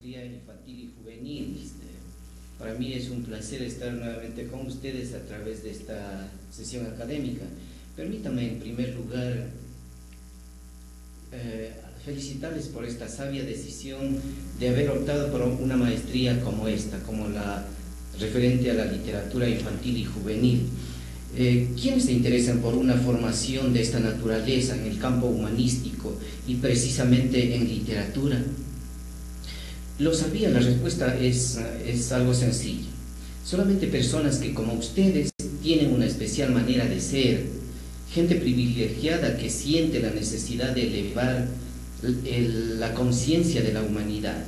maestría infantil y juvenil. Para mí es un placer estar nuevamente con ustedes a través de esta sesión académica. Permítanme en primer lugar felicitarles por esta sabia decisión de haber optado por una maestría como esta, como la referente a la literatura infantil y juvenil. ¿Quiénes se interesan por una formación de esta naturaleza en el campo humanístico y precisamente en literatura? Lo sabía, la respuesta es algo sencillo. Solamente personas que como ustedes tienen una especial manera de ser, gente privilegiada que siente la necesidad de elevar la conciencia de la humanidad.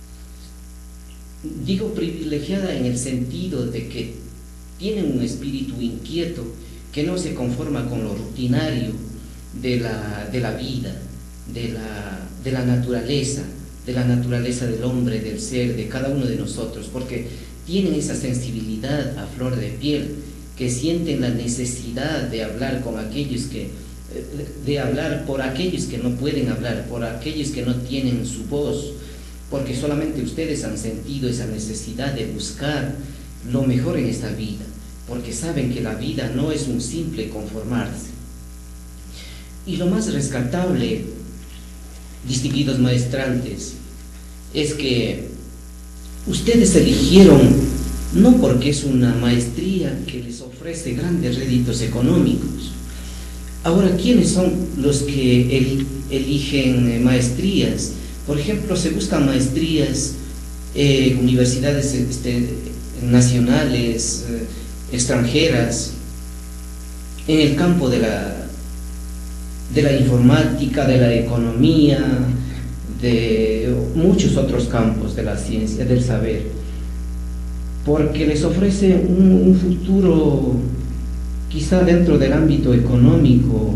Digo privilegiada en el sentido de que tienen un espíritu inquieto que no se conforma con lo rutinario de la vida, de la naturaleza del hombre, del ser, de cada uno de nosotros, porque tienen esa sensibilidad a flor de piel, que sienten la necesidad de hablar con aquellos de hablar por aquellos que no pueden hablar, por aquellos que no tienen su voz, porque solamente ustedes han sentido esa necesidad de buscar lo mejor en esta vida, porque saben que la vida no es un simple conformarse. Y lo más rescatable, distinguidos maestrantes, es que ustedes eligieron no porque es una maestría que les ofrece grandes réditos económicos. Ahora, ¿quiénes son los que eligen maestrías? Por ejemplo, se buscan maestrías en universidades nacionales, extranjeras, en el campo de la informática, de la economía, de muchos otros campos de la ciencia, del saber, porque les ofrece un futuro quizá dentro del ámbito económico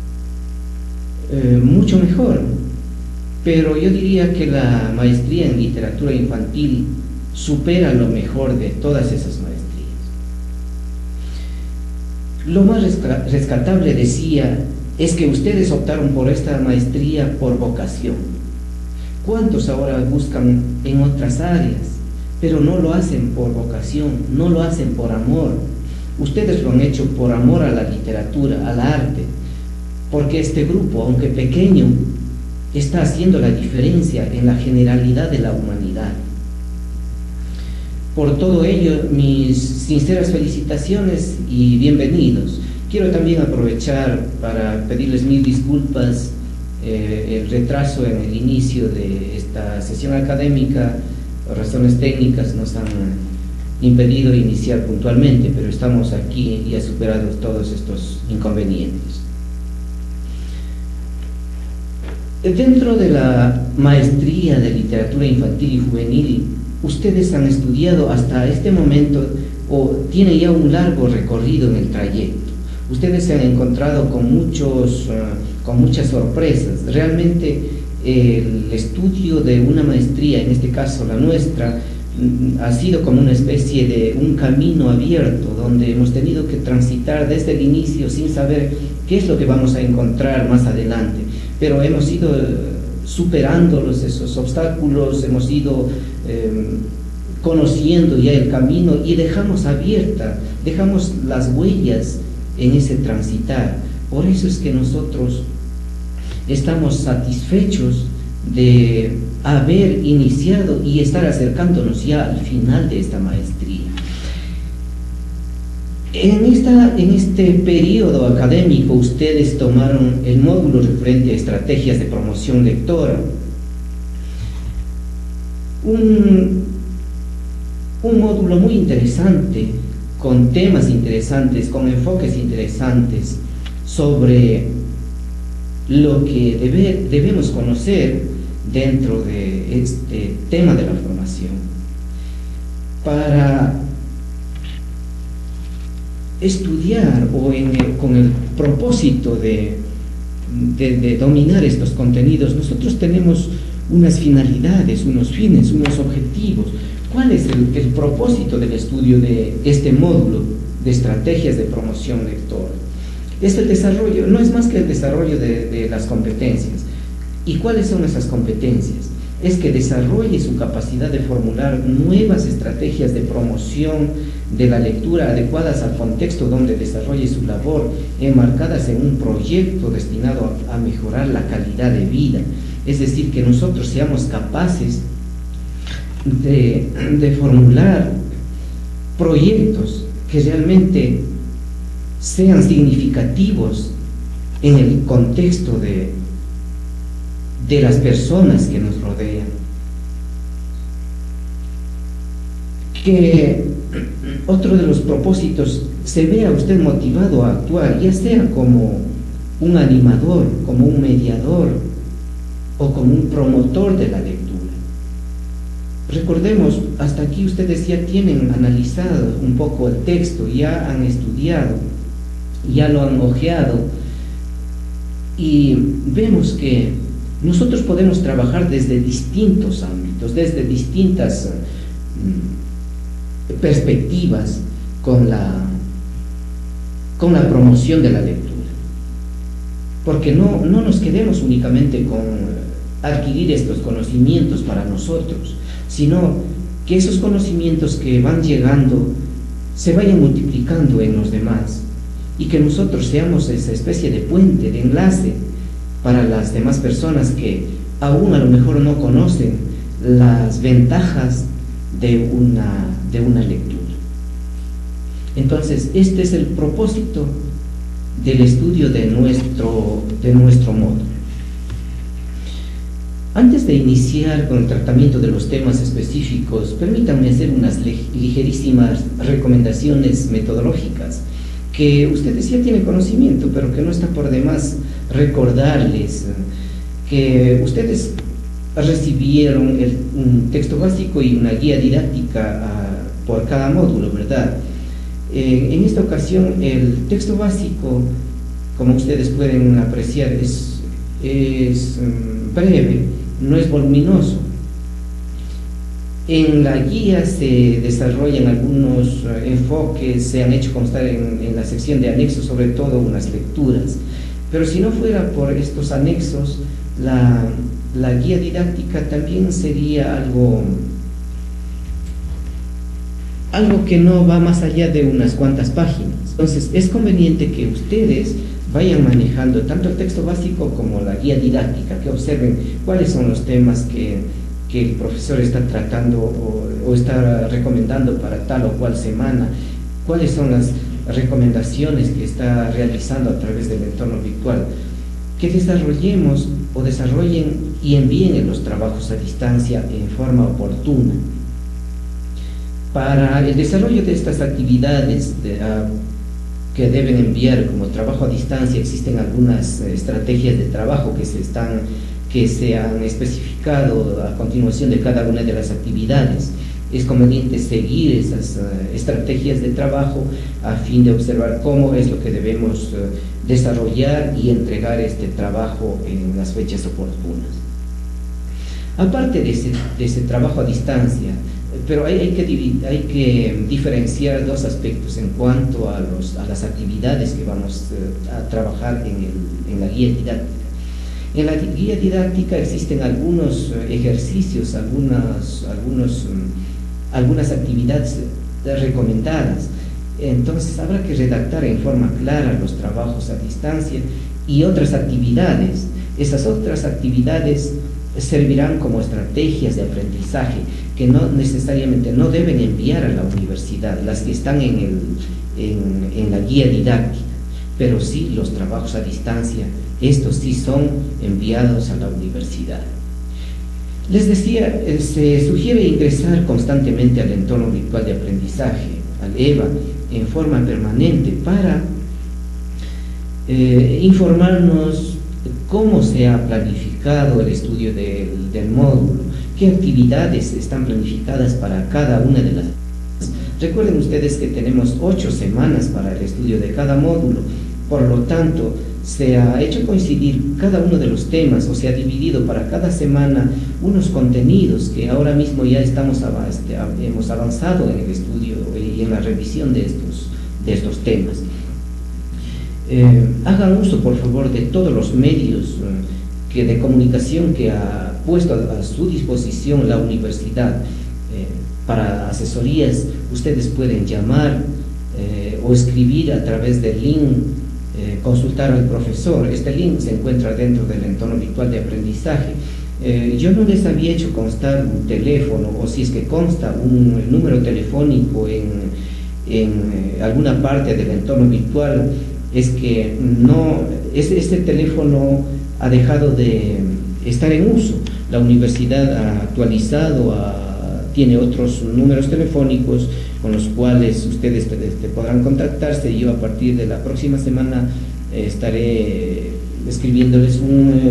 mucho mejor. Pero yo diría que la maestría en literatura infantil supera lo mejor de todas esas maestrías. Lo más rescatable, decía, es que ustedes optaron por esta maestría por vocación. ¿Cuántos ahora buscan en otras áreas, pero no lo hacen por vocación, no lo hacen por amor? Ustedes lo han hecho por amor a la literatura, al arte, porque este grupo, aunque pequeño, está haciendo la diferencia en la generalidad de la humanidad. Por todo ello, mis sinceras felicitaciones y bienvenidos. Quiero también aprovechar para pedirles mil disculpas el retraso en el inicio de esta sesión académica. Razones técnicas nos han impedido iniciar puntualmente, pero estamos aquí y ha superado todos estos inconvenientes. Dentro de la maestría de literatura infantil y juvenil, ustedes han estudiado hasta este momento o tienen ya un largo recorrido en el trayecto. Ustedes se han encontrado con muchas sorpresas. Realmente el estudio de una maestría, en este caso la nuestra, ha sido como una especie de un camino abierto donde hemos tenido que transitar desde el inicio sin saber qué es lo que vamos a encontrar más adelante, pero hemos ido superando esos obstáculos, hemos ido conociendo ya el camino y dejamos las huellas en ese transitar. Por eso es que nosotros estamos satisfechos de haber iniciado y estar acercándonos ya al final de esta maestría. En este periodo académico ustedes tomaron el módulo referente a estrategias de promoción lectora, un módulo muy interesante, con temas interesantes, con enfoques interesantes sobre lo que debemos conocer dentro de este tema de la formación, para estudiar con el propósito de dominar estos contenidos. Nosotros tenemos unas finalidades, unos fines, unos objetivos. ¿Cuál es el propósito del estudio de este módulo de estrategias de promoción lectora? Es el desarrollo, no es más que el desarrollo de las competencias. ¿Y cuáles son esas competencias? es que desarrolle su capacidad de formular nuevas estrategias de promoción de la lectura adecuadas al contexto donde desarrolle su labor, enmarcadas en un proyecto destinado a mejorar la calidad de vida. Es decir, que nosotros seamos capaces de formular proyectos que realmente sean significativos en el contexto de las personas que nos rodean. Que otro de los propósitos, se vea usted motivado a actuar, ya sea como un animador, como un mediador o como un promotor de la lectura. Recordemos, hasta aquí ustedes ya tienen analizado un poco el texto, ya han estudiado, ya lo han hojeado, y vemos que nosotros podemos trabajar desde distintos ámbitos, desde distintas perspectivas con la promoción de la lectura. Porque no nos quedemos únicamente con adquirir estos conocimientos para nosotros, sino que esos conocimientos que van llegando se vayan multiplicando en los demás, y que nosotros seamos esa especie de puente, de enlace para las demás personas que aún a lo mejor no conocen las ventajas de una lectura. Entonces, este es el propósito del estudio de nuestro módulo. Antes de iniciar con el tratamiento de los temas específicos, permítanme hacer unas ligerísimas recomendaciones metodológicas que ustedes ya tienen conocimiento, pero que no está por demás recordarles que ustedes recibieron un texto básico y una guía didáctica por cada módulo, ¿verdad? En esta ocasión el texto básico, como ustedes pueden apreciar, es breve, no es voluminoso. En la guía se desarrollan algunos enfoques, se han hecho constar en la sección de anexos, sobre todo unas lecturas, pero si no fuera por estos anexos, la guía didáctica también sería algo que no va más allá de unas cuantas páginas. Entonces es conveniente que ustedes vayan manejando tanto el texto básico como la guía didáctica, que observen cuáles son los temas que el profesor está tratando o está recomendando para tal o cual semana, cuáles son las recomendaciones que está realizando a través del entorno virtual, que desarrollemos o desarrollen y envíen los trabajos a distancia en forma oportuna. Para el desarrollo de estas actividades que deben enviar como trabajo a distancia, existen algunas estrategias de trabajo que se han especificado a continuación de cada una de las actividades. Es conveniente seguir esas estrategias de trabajo a fin de observar cómo es lo que debemos desarrollar y entregar este trabajo en las fechas oportunas. Aparte de ese trabajo a distancia, pero hay que diferenciar dos aspectos en cuanto a las actividades que vamos a trabajar en la guía didáctica. En la guía didáctica existen algunos ejercicios, algunas actividades recomendadas. Entonces habrá que redactar en forma clara los trabajos a distancia y otras actividades. Esas otras actividades servirán como estrategias de aprendizaje que no necesariamente no deben enviar a la universidad, las que están en la guía didáctica, pero sí los trabajos a distancia, estos sí son enviados a la universidad. Les decía, se sugiere ingresar constantemente al entorno virtual de aprendizaje, al EVA, en forma permanente para informarnos cómo se ha planificado el estudio del módulo, qué actividades están planificadas para cada una de las. Recuerden ustedes que tenemos 8 semanas para el estudio de cada módulo, por lo tanto se ha hecho coincidir cada uno de los temas, o se ha dividido para cada semana unos contenidos que ahora mismo ya hemos avanzado en el estudio y en la revisión de estos temas. Hagan uso, por favor, de todos los medios de comunicación que puesto a su disposición la universidad para asesorías. Ustedes pueden llamar o escribir a través del link, consultar al profesor. Este link se encuentra dentro del entorno virtual de aprendizaje. Yo no les había hecho constar un teléfono, o si es que consta un número telefónico en alguna parte del entorno virtual, es que no, este teléfono ha dejado de estar en uso. La universidad ha actualizado, tiene otros números telefónicos con los cuales ustedes podrán contactarse. Yo a partir de la próxima semana estaré escribiéndoles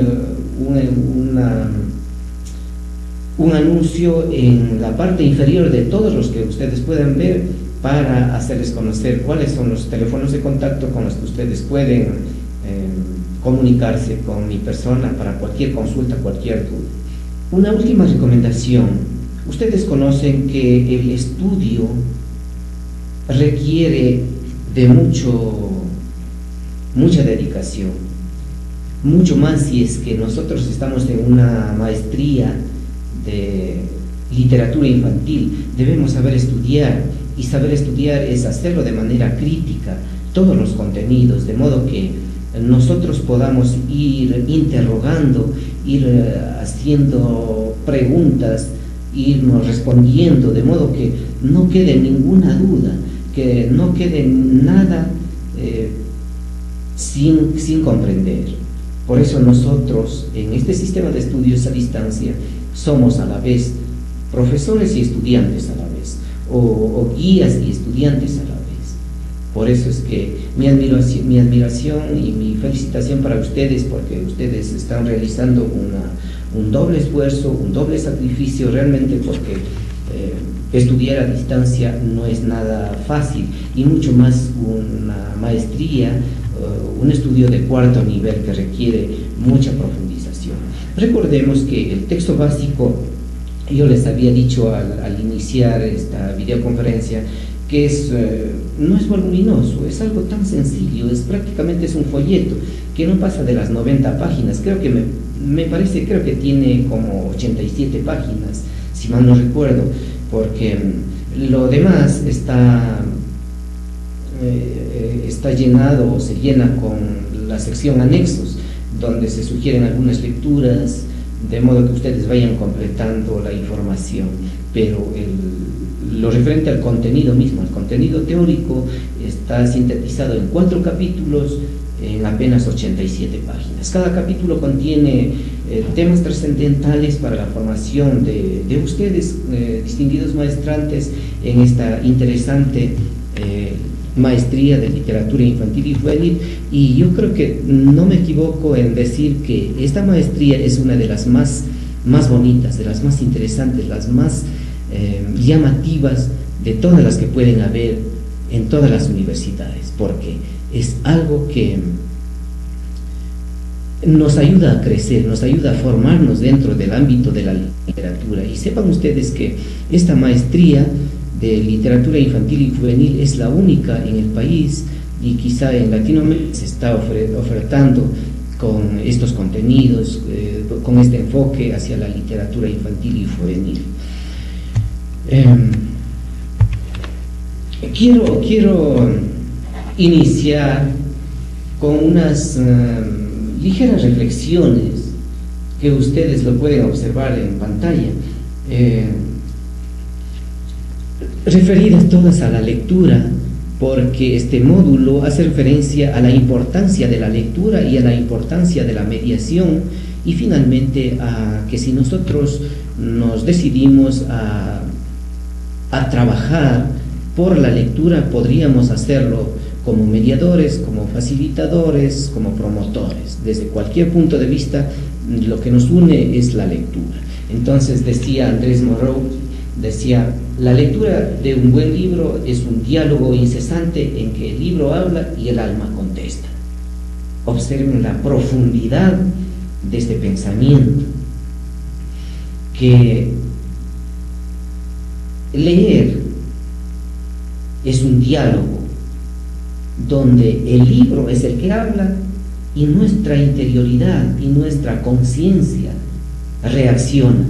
un anuncio en la parte inferior de todos los que ustedes puedan ver, para hacerles conocer cuáles son los teléfonos de contacto con los que ustedes pueden comunicarse con mi persona para cualquier consulta, cualquier duda. Una última recomendación: ustedes conocen que el estudio requiere de mucha dedicación, mucho más si es que nosotros estamos en una maestría de literatura infantil. Debemos saber estudiar, y saber estudiar es hacerlo de manera crítica, todos los contenidos, de modo que nosotros podamos ir interrogando, ir haciendo preguntas, irnos respondiendo, de modo que no quede ninguna duda, que no quede nada sin comprender. Por eso nosotros, en este sistema de estudios a distancia, somos a la vez profesores y estudiantes a la vez, o guías y estudiantes a la vez. Por eso es que mi admiración y mi felicitación para ustedes, porque ustedes están realizando un doble esfuerzo, un doble sacrificio, realmente, porque estudiar a distancia no es nada fácil, y mucho más una maestría, un estudio de cuarto nivel que requiere mucha profundización. Recordemos que el texto básico, yo les había dicho al iniciar esta videoconferencia, que no es voluminoso, es algo tan sencillo, prácticamente es un folleto que no pasa de las 90 páginas, creo que tiene como 87 páginas, si mal no recuerdo, porque lo demás está llenado, o se llena con la sección anexos, donde se sugieren algunas lecturas, de modo que ustedes vayan completando la información. Pero lo referente al contenido mismo, al contenido teórico, está sintetizado en 4 capítulos en apenas 87 páginas. Cada capítulo contiene temas trascendentales para la formación de ustedes, distinguidos maestrantes, en esta interesante maestría de literatura infantil y juvenil. Y yo creo que no me equivoco en decir que esta maestría es una de las más bonitas, de las más interesantes, las más llamativas de todas las que pueden haber en todas las universidades, porque es algo que nos ayuda a crecer, nos ayuda a formarnos dentro del ámbito de la literatura. Y sepan ustedes que esta maestría de literatura infantil y juvenil es la única en el país, y quizá en Latinoamérica se está ofertando con estos contenidos, con este enfoque hacia la literatura infantil y juvenil. Quiero iniciar con unas ligeras reflexiones que ustedes lo pueden observar en pantalla, referidas todas a la lectura, porque este módulo hace referencia a la importancia de la lectura y a la importancia de la mediación, y finalmente a que si nosotros nos decidimos a trabajar por la lectura, podríamos hacerlo como mediadores, como facilitadores, como promotores. Desde cualquier punto de vista, lo que nos une es la lectura. Entonces decía Andrés Morrow, decía: la lectura de un buen libro es un diálogo incesante en que el libro habla y el alma contesta. Observen la profundidad de este pensamiento, que leer es un diálogo donde el libro es el que habla y nuestra interioridad y nuestra conciencia reacciona.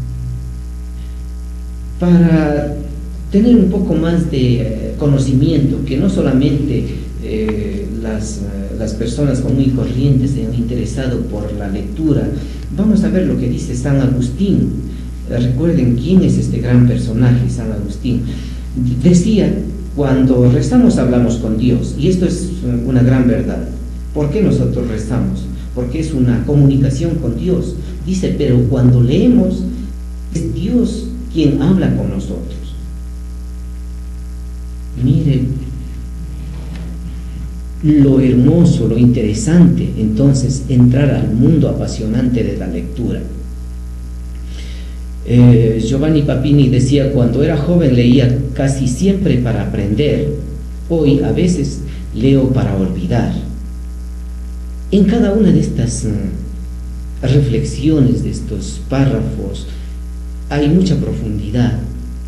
Para tener un poco más de conocimiento, que no solamente las personas comunes y corrientes se han interesado por la lectura, vamos a ver lo que dice San Agustín. Recuerden quién es este gran personaje, San Agustín. Decía: cuando rezamos hablamos con Dios, y esto es una gran verdad. ¿Por qué nosotros rezamos? Porque es una comunicación con Dios. Dice, pero cuando leemos, es Dios quien habla con nosotros. Miren lo hermoso, lo interesante, entonces, entrar al mundo apasionante de la lectura. Giovanni Papini decía: cuando era joven leía casi siempre para aprender, hoy a veces leo para olvidar. En cada una de estas reflexiones, de estos párrafos, hay mucha profundidad.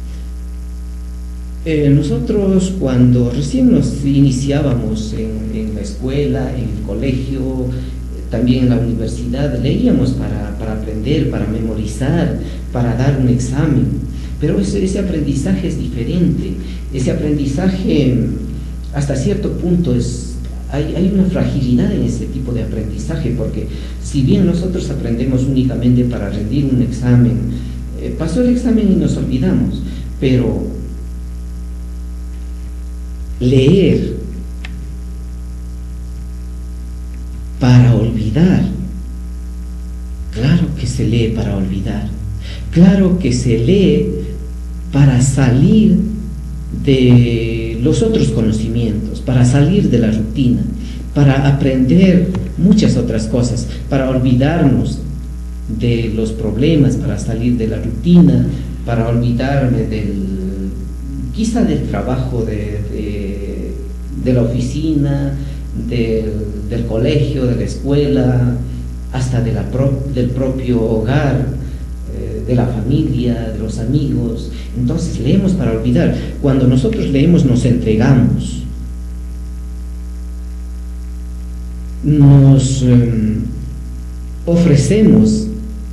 Nosotros, cuando recién nos iniciábamos en la escuela, en el colegio, también en la universidad, leíamos para aprender, para memorizar, para dar un examen, pero ese aprendizaje es diferente. Ese aprendizaje, hasta cierto punto, hay una fragilidad en ese tipo de aprendizaje, porque si bien nosotros aprendemos únicamente para rendir un examen, pasó el examen y nos olvidamos, pero leer para olvidar, claro que se lee para olvidar, claro que se lee para salir de los otros conocimientos, para salir de la rutina, para aprender muchas otras cosas, para olvidarnos de los problemas, para salir de la rutina, para olvidarme quizá del trabajo de la oficina, del colegio, de la escuela, hasta del propio hogar, de la familia, de los amigos. Entonces leemos para olvidar. Cuando nosotros leemos nos entregamos, nos ofrecemos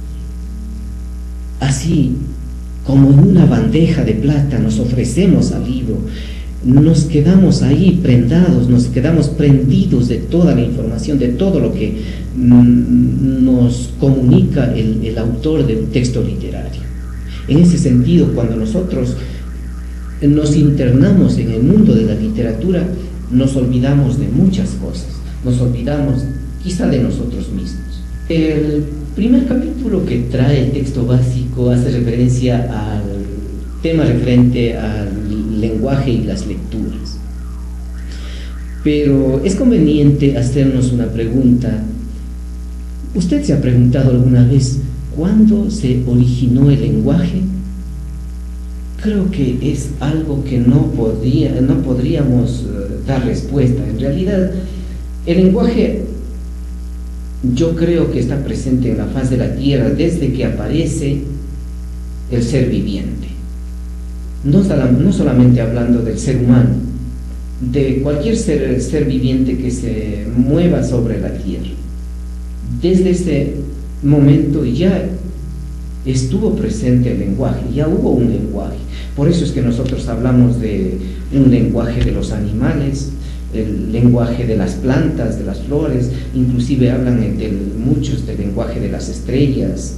así, como en una bandeja de plata, nos ofrecemos al libro, nos quedamos ahí prendados, nos quedamos prendidos de toda la información, de todo lo que nos comunica el autor del texto literario. En ese sentido, cuando nosotros nos internamos en el mundo de la literatura, nos olvidamos de muchas cosas, nos olvidamos quizá de nosotros mismos. El primer capítulo que trae el texto básico hace referencia al tema referente al lenguaje y las lecturas. Pero es conveniente hacernos una pregunta. ¿Usted se ha preguntado alguna vez cuándo se originó el lenguaje? Creo que es algo que no podríamos dar respuesta. En realidad, el lenguaje, yo creo que está presente en la faz de la tierra desde que aparece el ser viviente. No solamente hablando del ser humano, de cualquier ser viviente que se mueva sobre la tierra. Desde ese momento ya estuvo presente el lenguaje, ya hubo un lenguaje. Por eso es que nosotros hablamos de un lenguaje de los animales, el lenguaje de las plantas, de las flores, inclusive hablan muchos del lenguaje de las estrellas,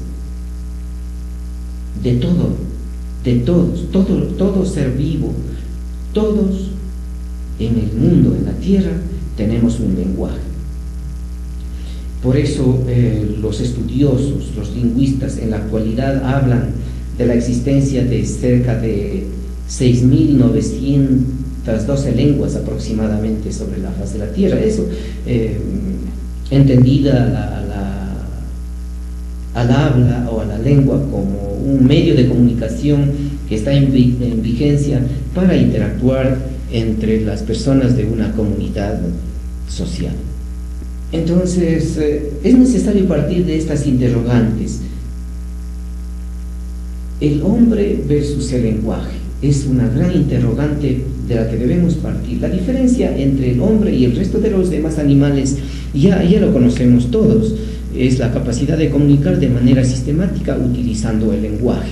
de todo, de todos, todo ser vivo, todos en el mundo, en la tierra, tenemos un lenguaje. Por eso los estudiosos, los lingüistas en la actualidad hablan de la existencia de cerca de 6.912 lenguas aproximadamente sobre la faz de la tierra. Eso entendida al habla o a la lengua como un medio de comunicación que está en vigencia para interactuar entre las personas de una comunidad social. Entonces, es necesario partir de estas interrogantes. El hombre versus el lenguaje es una gran interrogante de la que debemos partir. La diferencia entre el hombre y el resto de los demás animales ya lo conocemos todos. es la capacidad de comunicar de manera sistemática utilizando el lenguaje.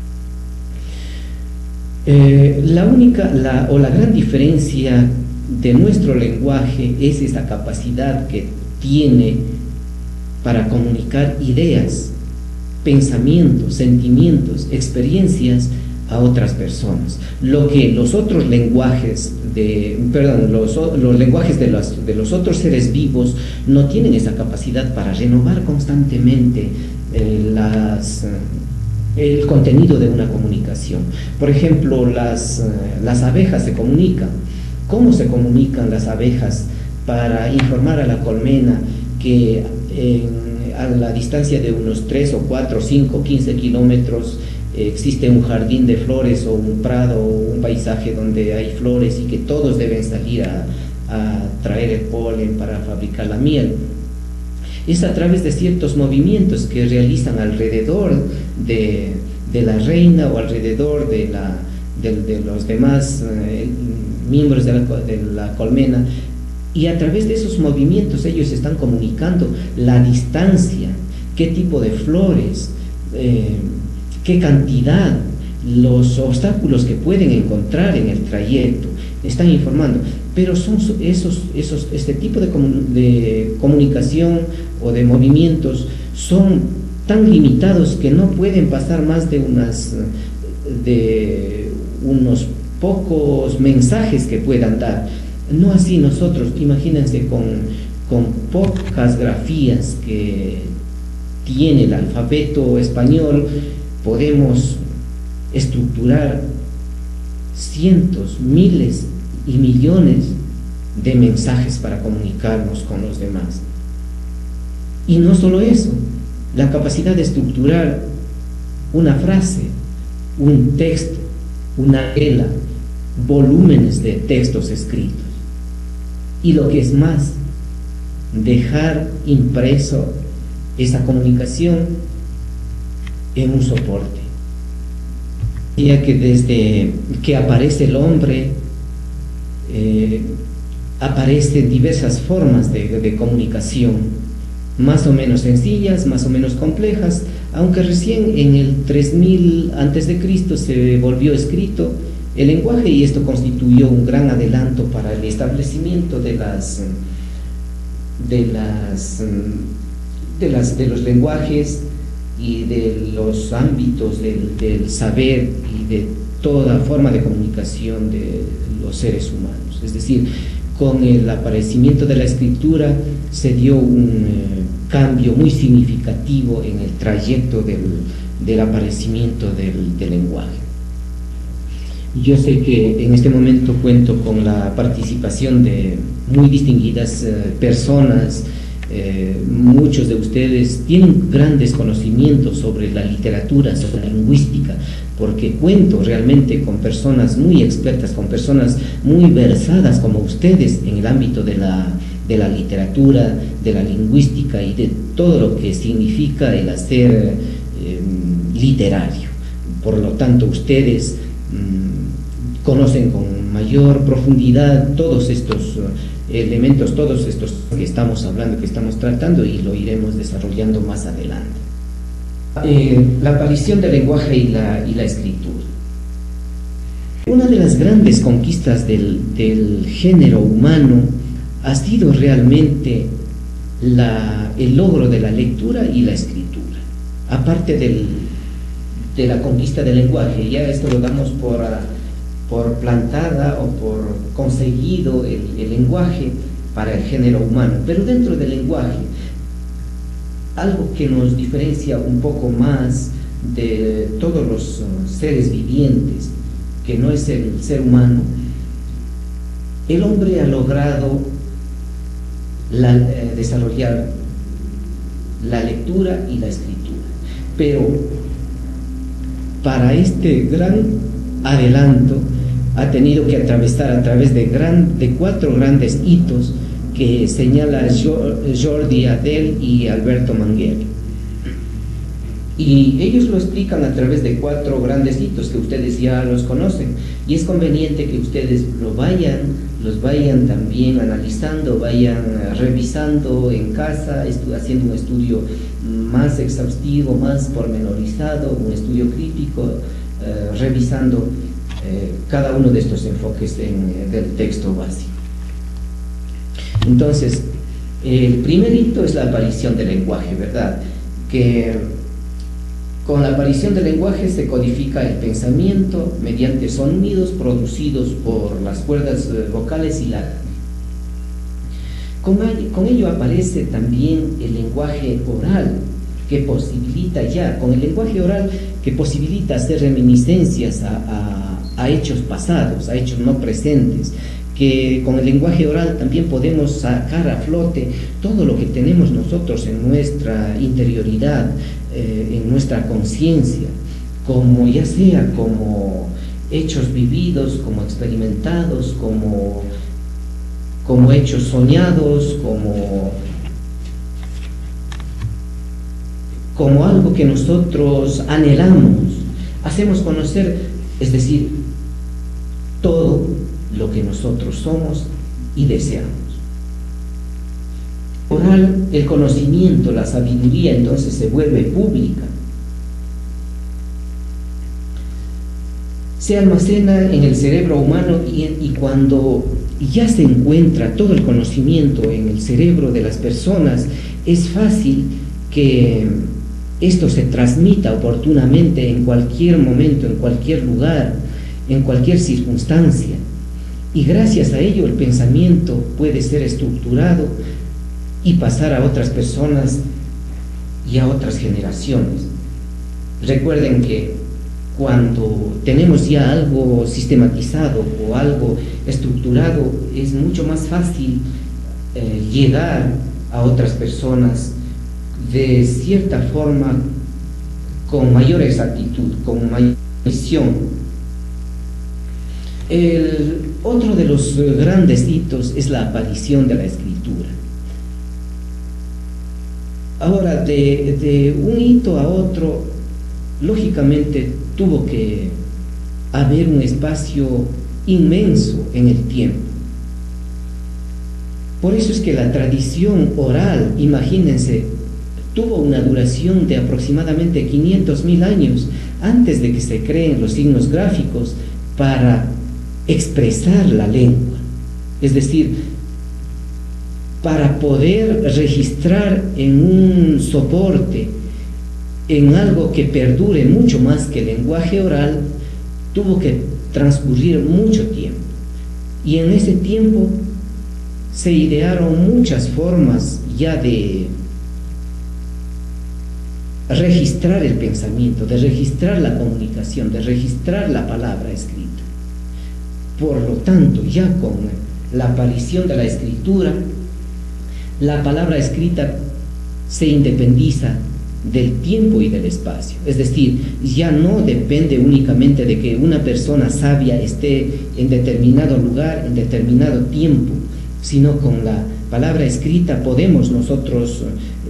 La gran diferencia de nuestro lenguaje es esa capacidad que tiene para comunicar ideas, pensamientos, sentimientos, experiencias a otras personas. Lo que los otros lenguajes los lenguajes de los otros seres vivos no tienen esa capacidad para renovar constantemente el contenido de una comunicación. Por ejemplo, las abejas se comunican. ¿Cómo se comunican las abejas para informar a la colmena que a la distancia de unos 3 o 4, 5, 15 kilómetros existe un jardín de flores o un prado o un paisaje donde hay flores y que todos deben salir a traer el polen para fabricar la miel? Es a través de ciertos movimientos que realizan alrededor de la reina o alrededor de los demás miembros de la colmena, y a través de esos movimientos ellos están comunicando la distancia, qué tipo de flores, qué cantidad, los obstáculos que pueden encontrar en el trayecto, están informando. Pero son este tipo de comunicación o de movimientos son tan limitados que no pueden pasar más de unos pocos mensajes que puedan dar. No así nosotros, imagínense, con pocas grafías que tiene el alfabeto español, podemos estructurar cientos, miles y millones de mensajes para comunicarnos con los demás. Y no solo eso, la capacidad de estructurar una frase, un texto, una novela, volúmenes de textos escritos. Y lo que es más, dejar impreso esa comunicación en un soporte. Ya que desde que aparece el hombre, aparecen diversas formas de comunicación, más o menos sencillas, más o menos complejas, aunque recién en el 3000 a.C. se volvió escrito el lenguaje, y esto constituyó un gran adelanto para el establecimiento de los lenguajes y de los ámbitos del saber y de toda forma de comunicación de los seres humanos. Es decir, con el aparecimiento de la escritura se dio un cambio muy significativo en el trayecto del aparecimiento del lenguaje. Yo sé que en este momento cuento con la participación de muy distinguidas personas. Muchos de ustedes tienen grandes conocimientos sobre la literatura, sobre la lingüística, porque cuento realmente con personas muy expertas, con personas muy versadas como ustedes en el ámbito de la literatura, de la lingüística y de todo lo que significa el hacer literario. Por lo tanto, ustedes conocen con mayor profundidad todos estos elementos, todos estos que estamos hablando, que estamos tratando, y lo iremos desarrollando más adelante. La aparición del lenguaje y la escritura. Una de las grandes conquistas del género humano ha sido realmente el logro de la lectura y la escritura. Aparte de la conquista del lenguaje, ya esto lo damos por plantada o por conseguido el lenguaje para el género humano. Pero dentro del lenguaje, algo que nos diferencia un poco más de todos los seres vivientes, que no es el ser humano, el hombre ha logrado desarrollar la lectura y la escritura. Pero para este gran adelanto ha tenido que atravesar a través de 4 grandes hitos que señala Jordi Adell y Alberto Manguel. Y ellos lo explican a través de 4 grandes hitos que ustedes ya los conocen, y es conveniente que ustedes los vayan también analizando, vayan revisando en casa, haciendo un estudio más exhaustivo, más pormenorizado, un estudio crítico, revisando cada uno de estos enfoques del texto básico. Entonces, el primer hito es la aparición del lenguaje, ¿verdad? Que con la aparición del lenguaje se codifica el pensamiento mediante sonidos producidos por las cuerdas vocales y la... Con ello aparece también el lenguaje oral, que posibilita con el lenguaje oral que posibilita hacer reminiscencias a hechos pasados, a hechos no presentes, que con el lenguaje oral también podemos sacar a flote todo lo que tenemos nosotros en nuestra interioridad, en nuestra conciencia, como ya sea como hechos vividos, como experimentados, como hechos soñados, como algo que nosotros anhelamos, hacemos conocer, es decir, todo lo que nosotros somos y deseamos. Oral, el conocimiento, la sabiduría, entonces se vuelve pública. Se almacena en el cerebro humano y cuando ya se encuentra todo el conocimiento en el cerebro de las personas, es fácil que esto se transmita oportunamente en cualquier momento, en cualquier lugar, en cualquier circunstancia. Y gracias a ello el pensamiento puede ser estructurado y pasar a otras personas y a otras generaciones. Recuerden que cuando tenemos ya algo sistematizado o algo estructurado, es mucho más fácil llegar a otras personas de cierta forma, con mayor exactitud, con mayor precisión. Otro de los grandes hitos es la aparición de la escritura. Ahora, de un hito a otro, lógicamente tuvo que haber un espacio inmenso en el tiempo. Por eso es que la tradición oral, imagínense, tuvo una duración de aproximadamente 500.000 años antes de que se creen los signos gráficos para expresar la lengua, es decir, para poder registrar en un soporte, en algo que perdure mucho más que el lenguaje oral, tuvo que transcurrir mucho tiempo. Y en ese tiempo se idearon muchas formas ya de registrar el pensamiento, de registrar la comunicación, de registrar la palabra escrita. Por lo tanto, ya con la aparición de la escritura, la palabra escrita se independiza del tiempo y del espacio. Es decir, ya no depende únicamente de que una persona sabia esté en determinado lugar, en determinado tiempo, sino con la palabra escrita podemos nosotros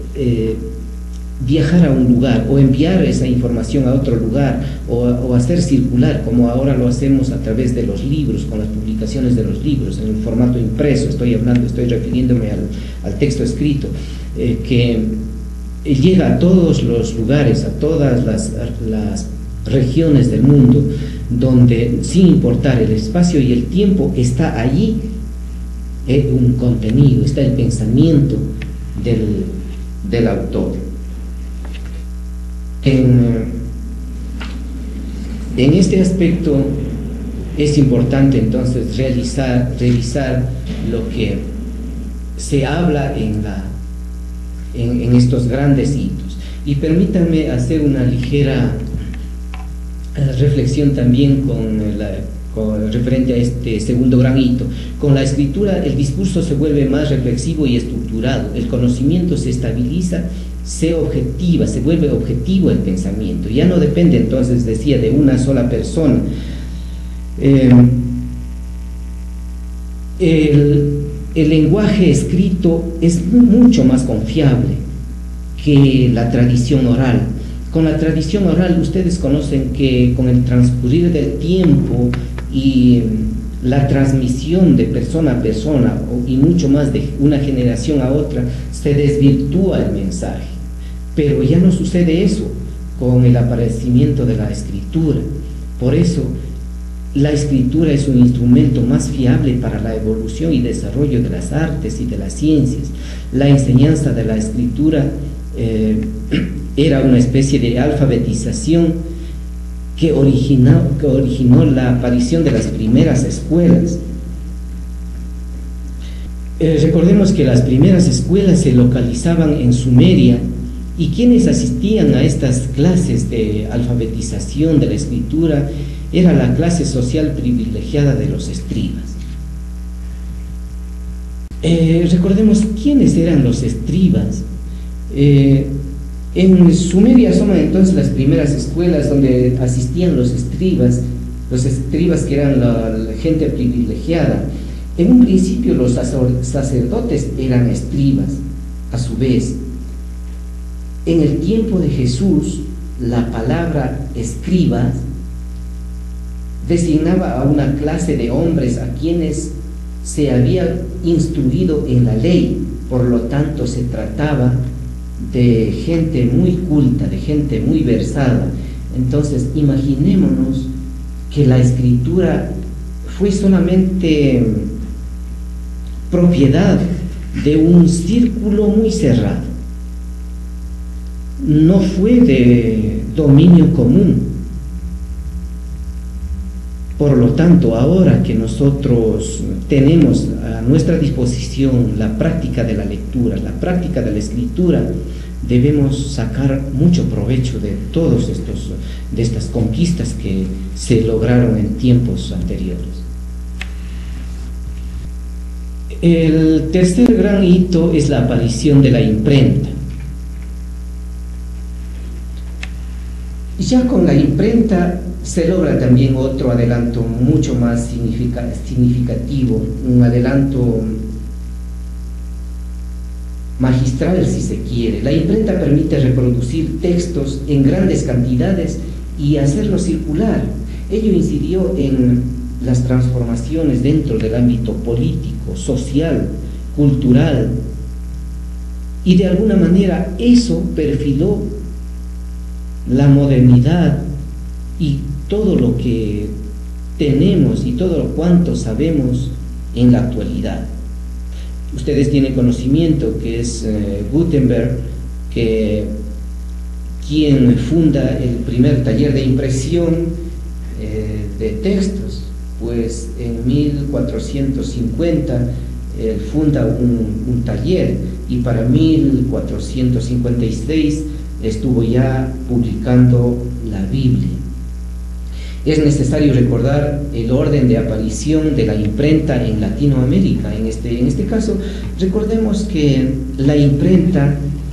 viajar a un lugar o enviar esa información a otro lugar o hacer circular, como ahora lo hacemos a través de los libros, con las publicaciones de los libros, en el formato impreso. Estoy refiriéndome al texto escrito, que llega a todos los lugares, a todas las regiones del mundo, donde sin importar el espacio y el tiempo está allí un contenido, está el pensamiento del autor. En este aspecto es importante entonces revisar lo que se habla en estos grandes hitos. Y permítanme hacer una ligera reflexión también con referente a este segundo gran hito. Con la escritura el discurso se vuelve más reflexivo y estructurado, el conocimiento se estabiliza, se vuelve objetivo el pensamiento, ya no depende entonces, decía, de una sola persona. El lenguaje escrito es mucho más confiable que la tradición oral. con la tradición oral, ustedes conocen que con el transcurrir del tiempo y la transmisión de persona a persona y mucho más de una generación a otra, se desvirtúa el mensaje. Pero ya no sucede eso con el aparecimiento de la escritura. Por eso, la escritura es un instrumento más fiable para la evolución y desarrollo de las artes y de las ciencias. La enseñanza de la escritura era una especie de alfabetización que originó la aparición de las primeras escuelas. Recordemos que las primeras escuelas se localizaban en Sumeria, y quienes asistían a estas clases de alfabetización de la escritura era la clase social privilegiada de los escribas. Recordemos quiénes eran los escribas. En Sumeria son entonces las primeras escuelas donde asistían los escribas que eran la gente privilegiada. En un principio los sacerdotes eran escribas, a su vez. En el tiempo de Jesús, la palabra escriba designaba a una clase de hombres a quienes se había instruido en la ley, por lo tanto se trataba de gente muy culta, de gente muy versada. Entonces imaginémonos que la escritura fue solamente propiedad de un círculo muy cerrado, no fue de dominio común. Por lo tanto, ahora que nosotros tenemos a nuestra disposición la práctica de la lectura, la práctica de la escritura, debemos sacar mucho provecho de de estas conquistas que se lograron en tiempos anteriores. El tercer gran hito es la aparición de la imprenta. Ya con la imprenta se logra también otro adelanto mucho más significativo, un adelanto magistral si se quiere. La imprenta permite reproducir textos en grandes cantidades y hacerlos circular. Ello incidió en las transformaciones dentro del ámbito político, social, cultural, y de alguna manera eso perfiló la modernidad y todo lo que tenemos y todo lo cuanto sabemos en la actualidad. Ustedes tienen conocimiento que es Gutenberg, quien funda el primer taller de impresión de textos, pues en 1450 él funda un taller, y para 1456 estuvo ya publicando la Biblia. Es necesario recordar el orden de aparición de la imprenta en Latinoamérica. En este caso, recordemos que la imprenta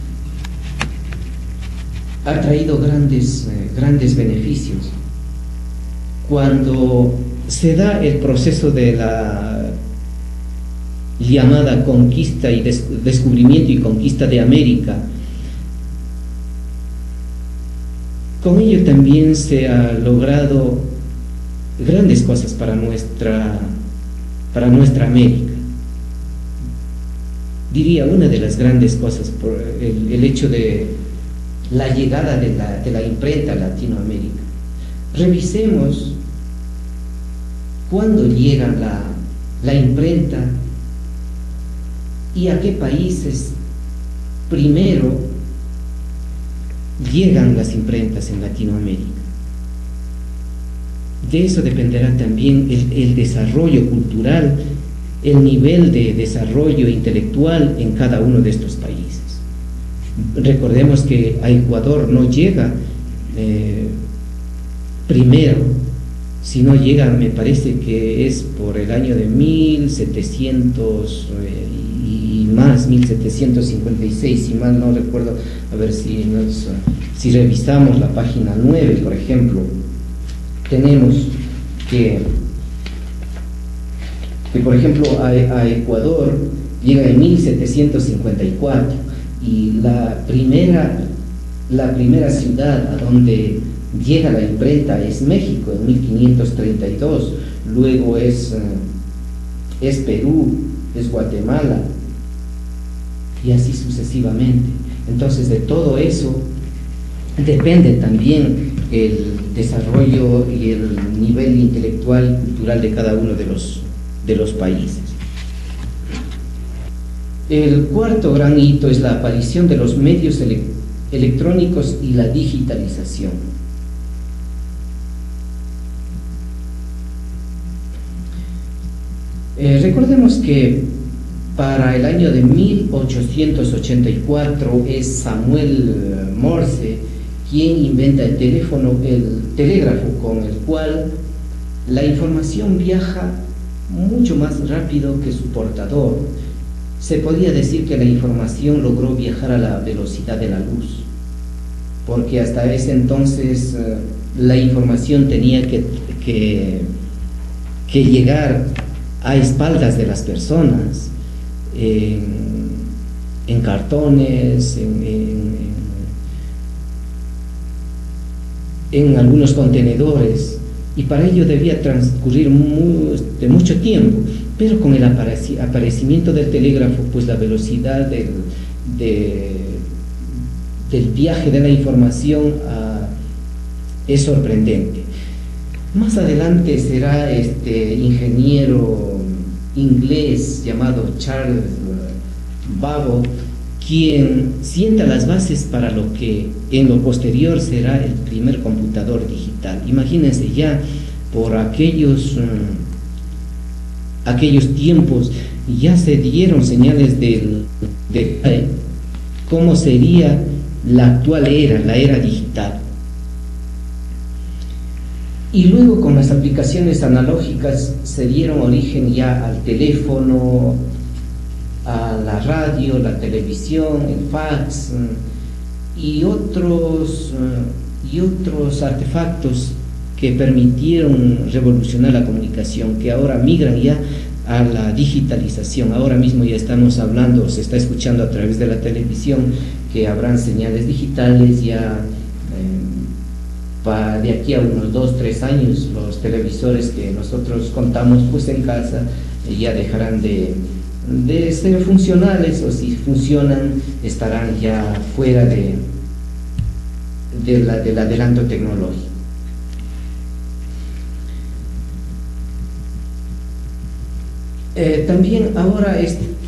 ha traído grandes beneficios. Cuando se da el proceso de la llamada conquista y descubrimiento y conquista de América, con ello también se ha logrado grandes cosas para nuestra América. Diría una de las grandes cosas por el hecho de la llegada de la imprenta a Latinoamérica. Revisemos cuándo llega la imprenta y a qué países primero llegan las imprentas en Latinoamérica. De eso dependerá también el desarrollo cultural, el nivel de desarrollo intelectual en cada uno de estos países. Recordemos que a Ecuador no llega primero, sino llega, me parece que es por el año de 1700 y más, 1756, si mal no recuerdo. A ver si revisamos la página 9, por ejemplo, tenemos que por ejemplo a Ecuador llega en 1754, y la primera La primera ciudad a donde llega la imprenta es México en 1532, luego es Perú, es Guatemala, y así sucesivamente. Entonces, de todo eso depende también el desarrollo y el nivel intelectual y cultural de cada uno de los países. El cuarto gran hito es la aparición de los medios electrónicos y la digitalización. Recordemos que para el año de 1884 es Samuel Morse quien inventa el telégrafo, con el cual la información viaja mucho más rápido que su portador. Se podía decir que la información logró viajar a la velocidad de la luz, porque hasta ese entonces la información tenía que llegar a espaldas de las personas, en cartones, en algunos contenedores, y para ello debía transcurrir mucho tiempo. Pero con el aparecimiento del telégrafo, pues la velocidad del viaje de la información es sorprendente. Más adelante será este ingeniero inglés llamado Charles Babbage quien sienta las bases para lo que en lo posterior será el primer computador digital. Imagínense, ya por aquellos tiempos ya se dieron señales de cómo sería la actual era, la era digital. Y luego con las aplicaciones analógicas se dieron origen ya al teléfono, a la radio, la televisión, el fax y otros artefactos que permitieron revolucionar la comunicación, que ahora migran ya a la digitalización. Ahora mismo ya estamos hablando, se está escuchando a través de la televisión que habrán señales digitales ya. De aquí a unos 2-3 años los televisores que nosotros contamos pues en casa ya dejarán de ser funcionales, o si funcionan estarán ya fuera del adelanto tecnológico. También ahora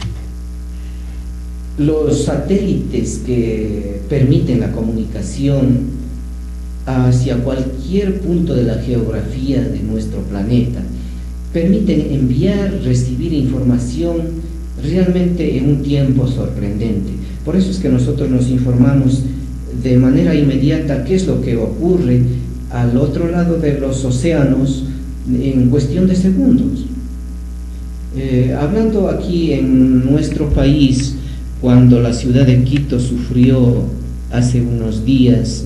los satélites que permiten la comunicación hacia cualquier punto de la geografía de nuestro planeta permiten enviar, recibir información realmente en un tiempo sorprendente. Por eso es que nosotros nos informamos de manera inmediata qué es lo que ocurre al otro lado de los océanos en cuestión de segundos. Hablando aquí en nuestro país, cuando la ciudad de Quito sufrió hace unos días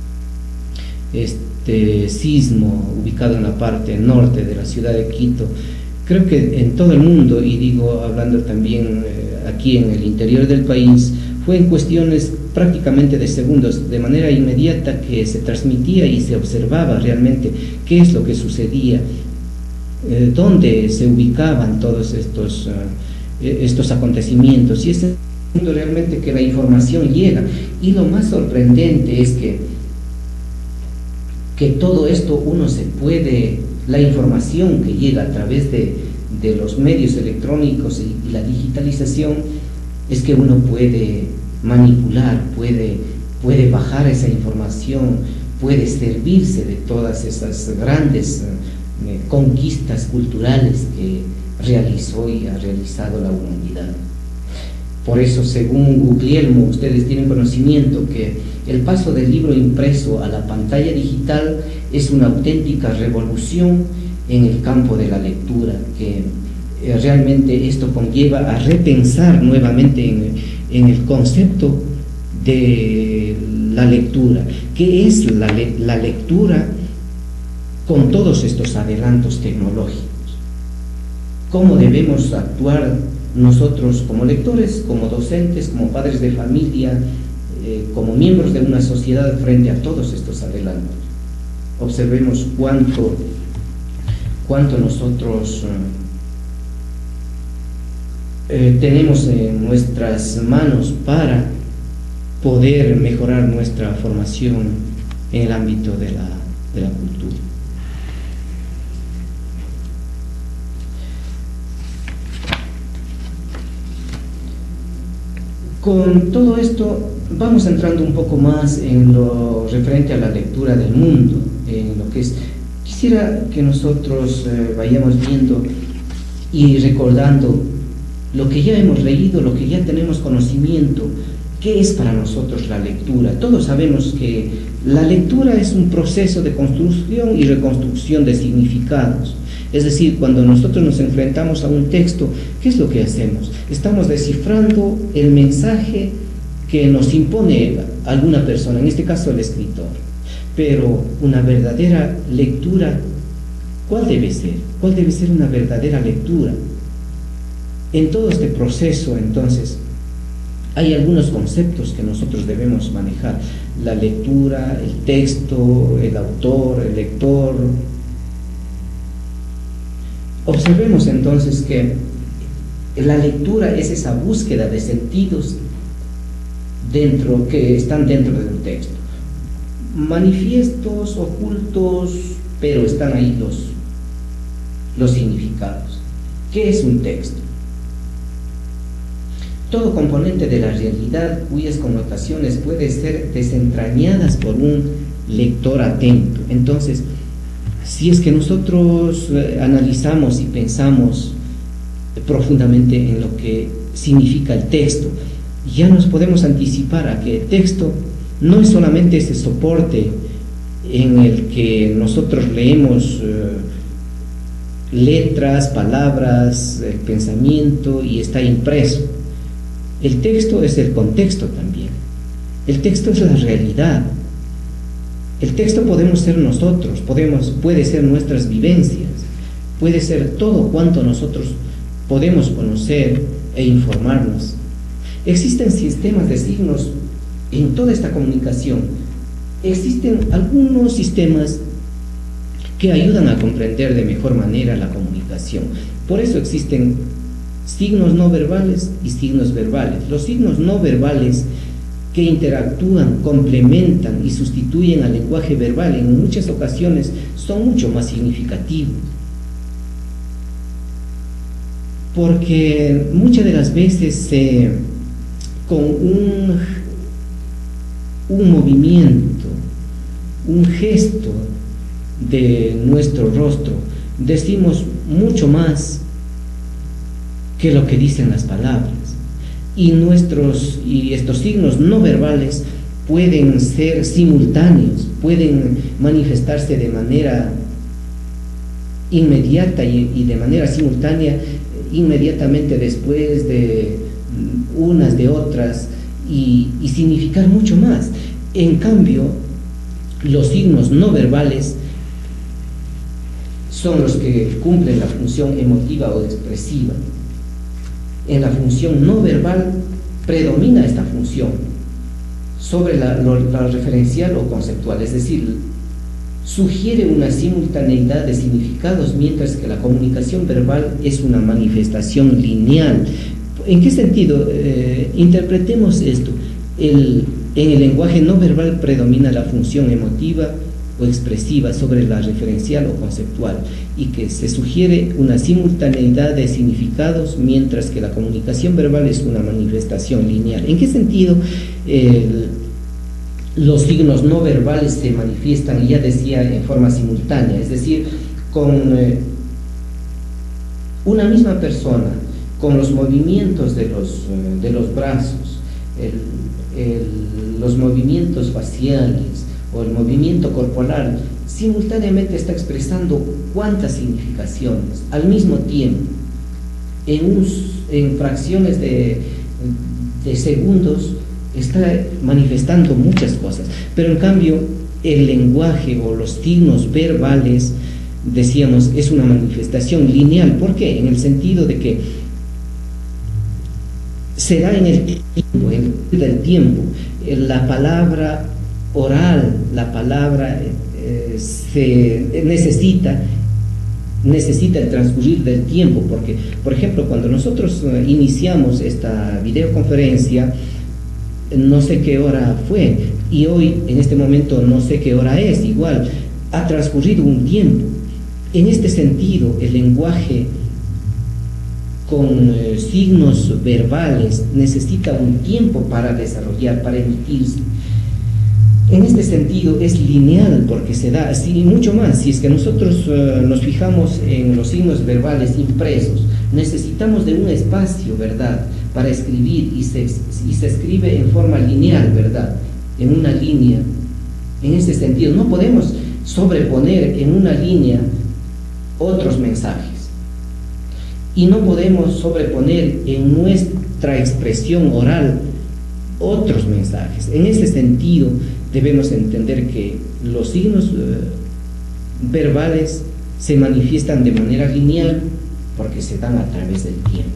este sismo ubicado en la parte norte de la ciudad de Quito, creo que en todo el mundo, y digo hablando también aquí en el interior del país, fue en cuestiones prácticamente de segundos, de manera inmediata, que se transmitía y se observaba realmente qué es lo que sucedía, dónde se ubicaban todos estos acontecimientos, y es realmente que la información llega. Y lo más sorprendente es que todo esto la información que llega a través de los medios electrónicos y la digitalización, es que uno puede manipular, puede bajar esa información, puede servirse de todas esas grandes conquistas culturales que realizó y ha realizado la humanidad. Por eso, según Guglielmo, ustedes tienen conocimiento que el paso del libro impreso a la pantalla digital es una auténtica revolución en el campo de la lectura, que realmente esto conlleva a repensar nuevamente en el concepto de la lectura. ¿Qué es la lectura con todos estos adelantos tecnológicos? ¿Cómo debemos actuar nosotros como lectores, como docentes, como padres de familia, como miembros de una sociedad frente a todos estos adelantos. Observemos cuánto nosotros tenemos en nuestras manos para poder mejorar nuestra formación en el ámbito de la cultura. Con todo esto vamos entrando un poco más en lo referente a la lectura del mundo, en lo que es. Quisiera que nosotros vayamos viendo y recordando lo que ya hemos leído, lo que ya tenemos conocimiento. ¿Qué es para nosotros la lectura? Todos sabemos que la lectura es un proceso de construcción y reconstrucción de significados. Es decir, cuando nosotros nos enfrentamos a un texto, ¿qué es lo que hacemos? Estamos descifrando el mensaje que nos impone alguna persona, en este caso el escritor. Pero una verdadera lectura, ¿cuál debe ser? ¿Cuál debe ser una verdadera lectura? En todo este proceso, entonces, hay algunos conceptos que nosotros debemos manejar: la lectura, el texto, el autor, el lector. Observemos entonces que la lectura es esa búsqueda de sentidos que están dentro de un texto, manifiestos, ocultos, pero están ahí los significados. ¿Qué es un texto? Todo componente de la realidad cuyas connotaciones pueden ser desentrañadas por un lector atento. Entonces, si es que nosotros analizamos y pensamos profundamente en lo que significa el texto, ya nos podemos anticipar a que el texto no es solamente ese soporte en el que nosotros leemos letras, palabras, el pensamiento y está impreso. El texto es el contexto también. El texto es la realidad. El texto podemos ser nosotros, puede ser nuestras vivencias, puede ser todo cuanto nosotros podemos conocer e informarnos. Existen sistemas de signos en toda esta comunicación. Existen algunos sistemas que ayudan a comprender de mejor manera la comunicación. Por eso existen signos no verbales y signos verbales. Los signos no verbales que interactúan, complementan y sustituyen al lenguaje verbal en muchas ocasiones son mucho más significativos, porque muchas de las veces con un movimiento, un gesto de nuestro rostro decimos mucho más que lo que dicen las palabras. Y estos signos no verbales pueden ser simultáneos, pueden manifestarse de manera inmediata y de manera simultánea, inmediatamente después de unas de otras, y significar mucho más. En cambio, los signos no verbales son los que cumplen la función emotiva o expresiva. En la función no verbal predomina esta función sobre la referencial o conceptual, es decir, sugiere una simultaneidad de significados, mientras que la comunicación verbal es una manifestación lineal. ¿En qué sentido? Interpretemos esto. En el lenguaje no verbal predomina la función emotiva o expresiva sobre la referencial o conceptual, y que se sugiere una simultaneidad de significados, mientras que la comunicación verbal es una manifestación lineal. ¿En qué sentido los signos no verbales se manifiestan, ya decía, en forma simultánea? Es decir, con una misma persona, con los movimientos de los brazos, los movimientos faciales o el movimiento corporal, simultáneamente está expresando cuántas significaciones al mismo tiempo, en fracciones de segundos, está manifestando muchas cosas. Pero en cambio el lenguaje o los signos verbales, decíamos, es una manifestación lineal. ¿Por qué? En el sentido de que se da en el tiempo, en el tiempo. La palabra oral, la palabra se necesita el transcurrir del tiempo, porque, por ejemplo, cuando nosotros iniciamos esta videoconferencia, no sé qué hora fue, y hoy, en este momento, no sé qué hora es, igual, ha transcurrido un tiempo. En este sentido, el lenguaje con signos verbales necesita un tiempo para desarrollar, para emitirse. En este sentido es lineal, porque se da así y mucho más. Si es que nosotros nos fijamos en los signos verbales impresos, necesitamos de un espacio, ¿verdad?, para escribir, y se escribe en forma lineal, ¿verdad?, en una línea. En ese sentido, no podemos sobreponer en una línea otros mensajes, y no podemos sobreponer en nuestra expresión oral otros mensajes. En ese sentido, debemos entender que los signos verbales se manifiestan de manera lineal porque se dan a través del tiempo.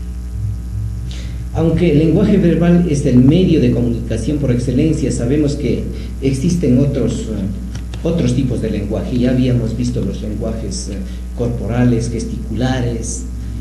Aunque el lenguaje verbal es el medio de comunicación por excelencia, sabemos que existen otros tipos de lenguaje. Ya habíamos visto los lenguajes corporales, gesticulares.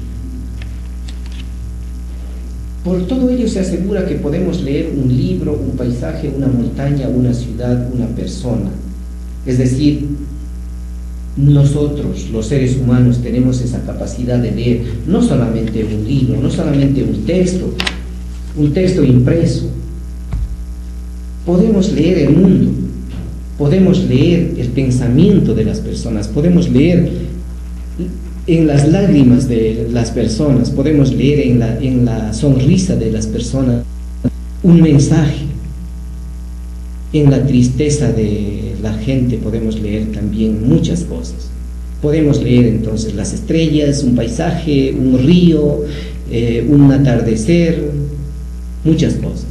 Por todo ello se asegura que podemos leer un libro, un paisaje, una montaña, una ciudad, una persona. Es decir, nosotros, los seres humanos, tenemos esa capacidad de leer no solamente un libro, no solamente un texto impreso. Podemos leer el mundo, podemos leer el pensamiento de las personas, podemos leer en las lágrimas de las personas, podemos leer en la sonrisa de las personas un mensaje. En la tristeza de la gente podemos leer también muchas cosas. Podemos leer entonces las estrellas, un paisaje, un río, un atardecer, muchas cosas.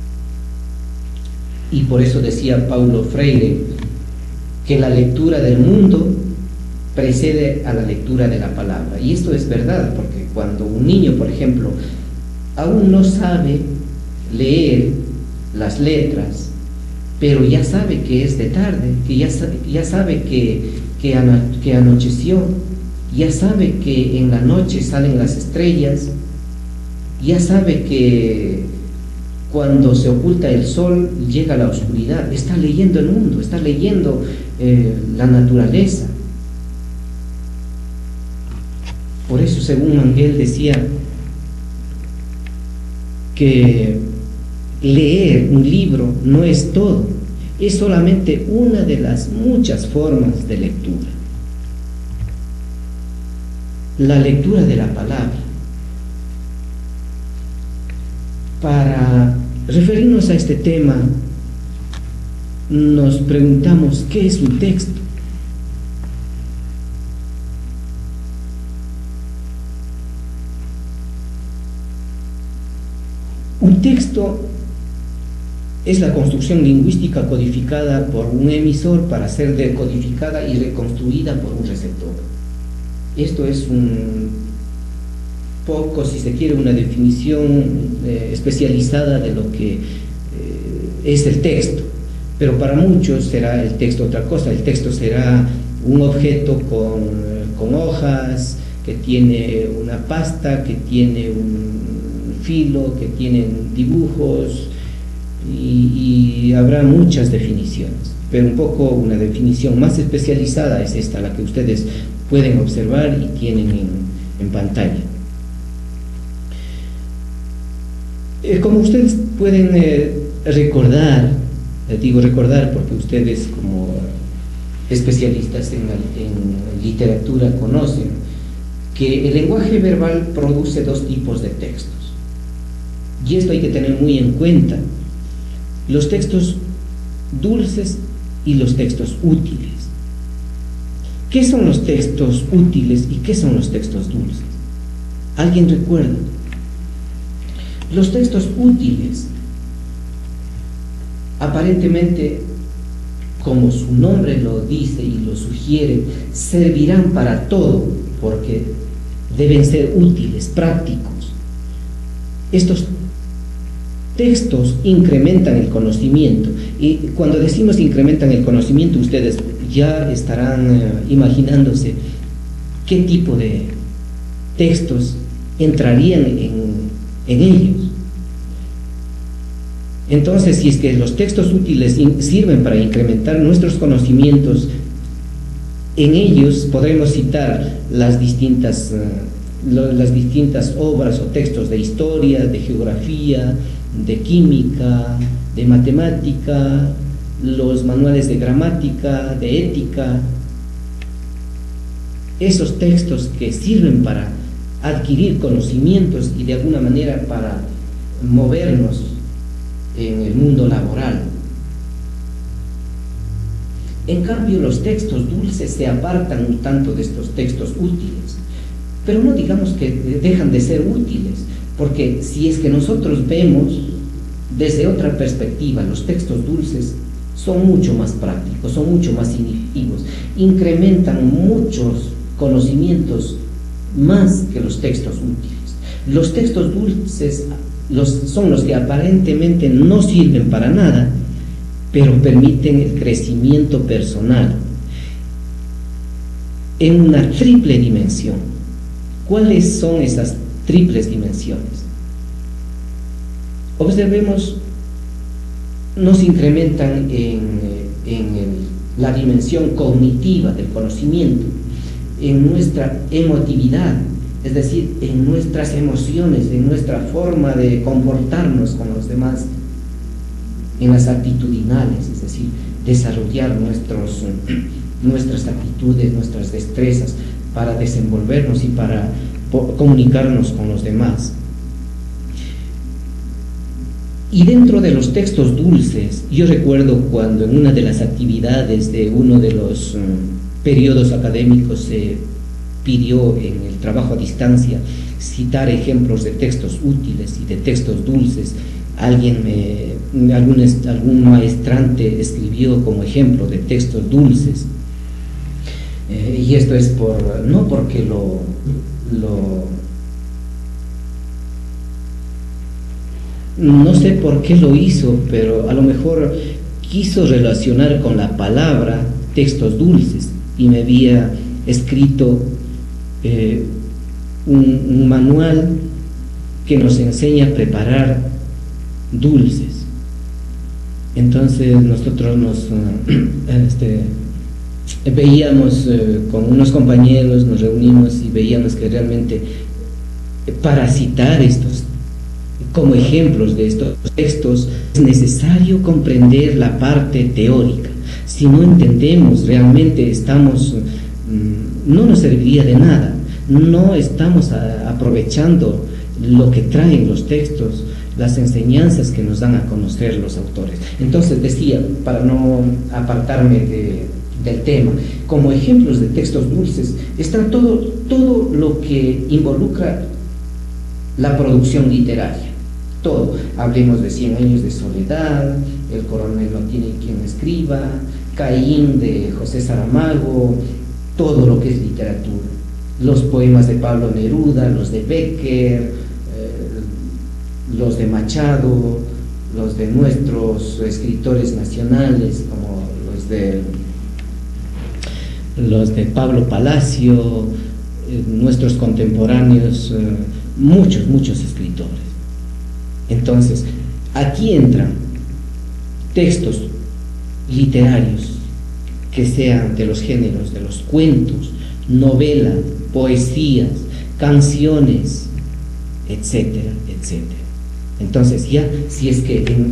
Y por eso decía Paulo Freire que la lectura del mundo precede a la lectura de la palabra. Y esto es verdad, porque cuando un niño, por ejemplo, aún no sabe leer las letras, pero ya sabe que es de tarde, que ya sabe que anocheció, ya sabe que en la noche salen las estrellas, ya sabe que cuando se oculta el sol llega la oscuridad. Está leyendo el mundo, está leyendo la naturaleza. Por eso, según Manguel decía que leer un libro no es todo, es solamente una de las muchas formas de lectura. La lectura de la palabra. Para referirnos a este tema, nos preguntamos, ¿qué es un texto? Un texto es la construcción lingüística codificada por un emisor para ser decodificada y reconstruida por un receptor. Esto es un poco, si se quiere, una definición especializada de lo que es el texto, pero para muchos será el texto otra cosa. El texto será un objeto con hojas, que tiene una pasta, que tiene un filo, que tienen dibujos, y habrá muchas definiciones, pero un poco una definición más especializada es esta, la que ustedes pueden observar y tienen en pantalla. Como ustedes pueden recordar, digo recordar porque ustedes como especialistas en literatura conocen que el lenguaje verbal produce dos tipos de textos. Y esto hay que tener muy en cuenta: los textos dulces y los textos útiles. ¿Qué son los textos útiles y qué son los textos dulces? ¿Alguien recuerda? Los textos útiles, aparentemente, como su nombre lo dice y lo sugiere, servirán para todo, porque deben ser útiles, prácticos. Estos textos incrementan el conocimiento, y cuando decimos incrementan el conocimiento, ustedes ya estarán imaginándose qué tipo de textos entrarían en ellos. Entonces, si es que los textos útiles sirven para incrementar nuestros conocimientos, en ellos podremos citar las distintas obras o textos de historia, de geografía, de química, de matemática, los manuales de gramática, de ética. Esos textos que sirven para adquirir conocimientos y de alguna manera para movernos en el mundo laboral. En cambio, los textos dulces se apartan un tanto de estos textos útiles, pero no digamos que dejan de ser útiles, porque si es que nosotros vemos desde otra perspectiva, los textos dulces son mucho más prácticos, son mucho más significativos, incrementan muchos conocimientos más que los textos útiles. Los textos dulces son los que aparentemente no sirven para nada, pero permiten el crecimiento personal en una triple dimensión. ¿Cuáles son esas triples dimensiones? Observemos, nos incrementan la dimensión cognitiva del conocimiento, en nuestra emotividad, es decir, en nuestras emociones, en nuestra forma de comportarnos con los demás, en las actitudinales, es decir, desarrollar nuestras actitudes, nuestras destrezas para desenvolvernos y para comunicarnos con los demás. Y dentro de los textos dulces, yo recuerdo cuando en una de las actividades de uno de los periodos académicos se pidió en el trabajo a distancia citar ejemplos de textos útiles y de textos dulces. Algún maestrante escribió como ejemplo de textos dulces, y esto es no porque no sé por qué lo hizo, pero a lo mejor quiso relacionar con la palabra textos dulces, y me había escrito un manual que nos enseña a preparar dulces. Entonces nosotros veíamos con unos compañeros, nos reunimos y veíamos que realmente para citar estos como ejemplos de estos textos es necesario comprender la parte teórica. Si no entendemos, realmente no nos serviría de nada, no estamos aprovechando lo que traen los textos, las enseñanzas que nos dan a conocer los autores. Entonces decía, para no apartarme del tema, como ejemplos de textos dulces está todo lo que involucra la producción literaria. Todo, hablemos de 100 años de soledad, El coronel no tiene quien escriba, Caín de José Saramago, todo lo que es literatura, los poemas de Pablo Neruda, los de Becker, los de Machado, los de nuestros escritores nacionales, como los de Pablo Palacio, nuestros contemporáneos, muchos escritores. Entonces, aquí entran textos literarios que sean de los géneros de los cuentos, novela, poesías, canciones, etcétera, etcétera. Entonces ya, si es que en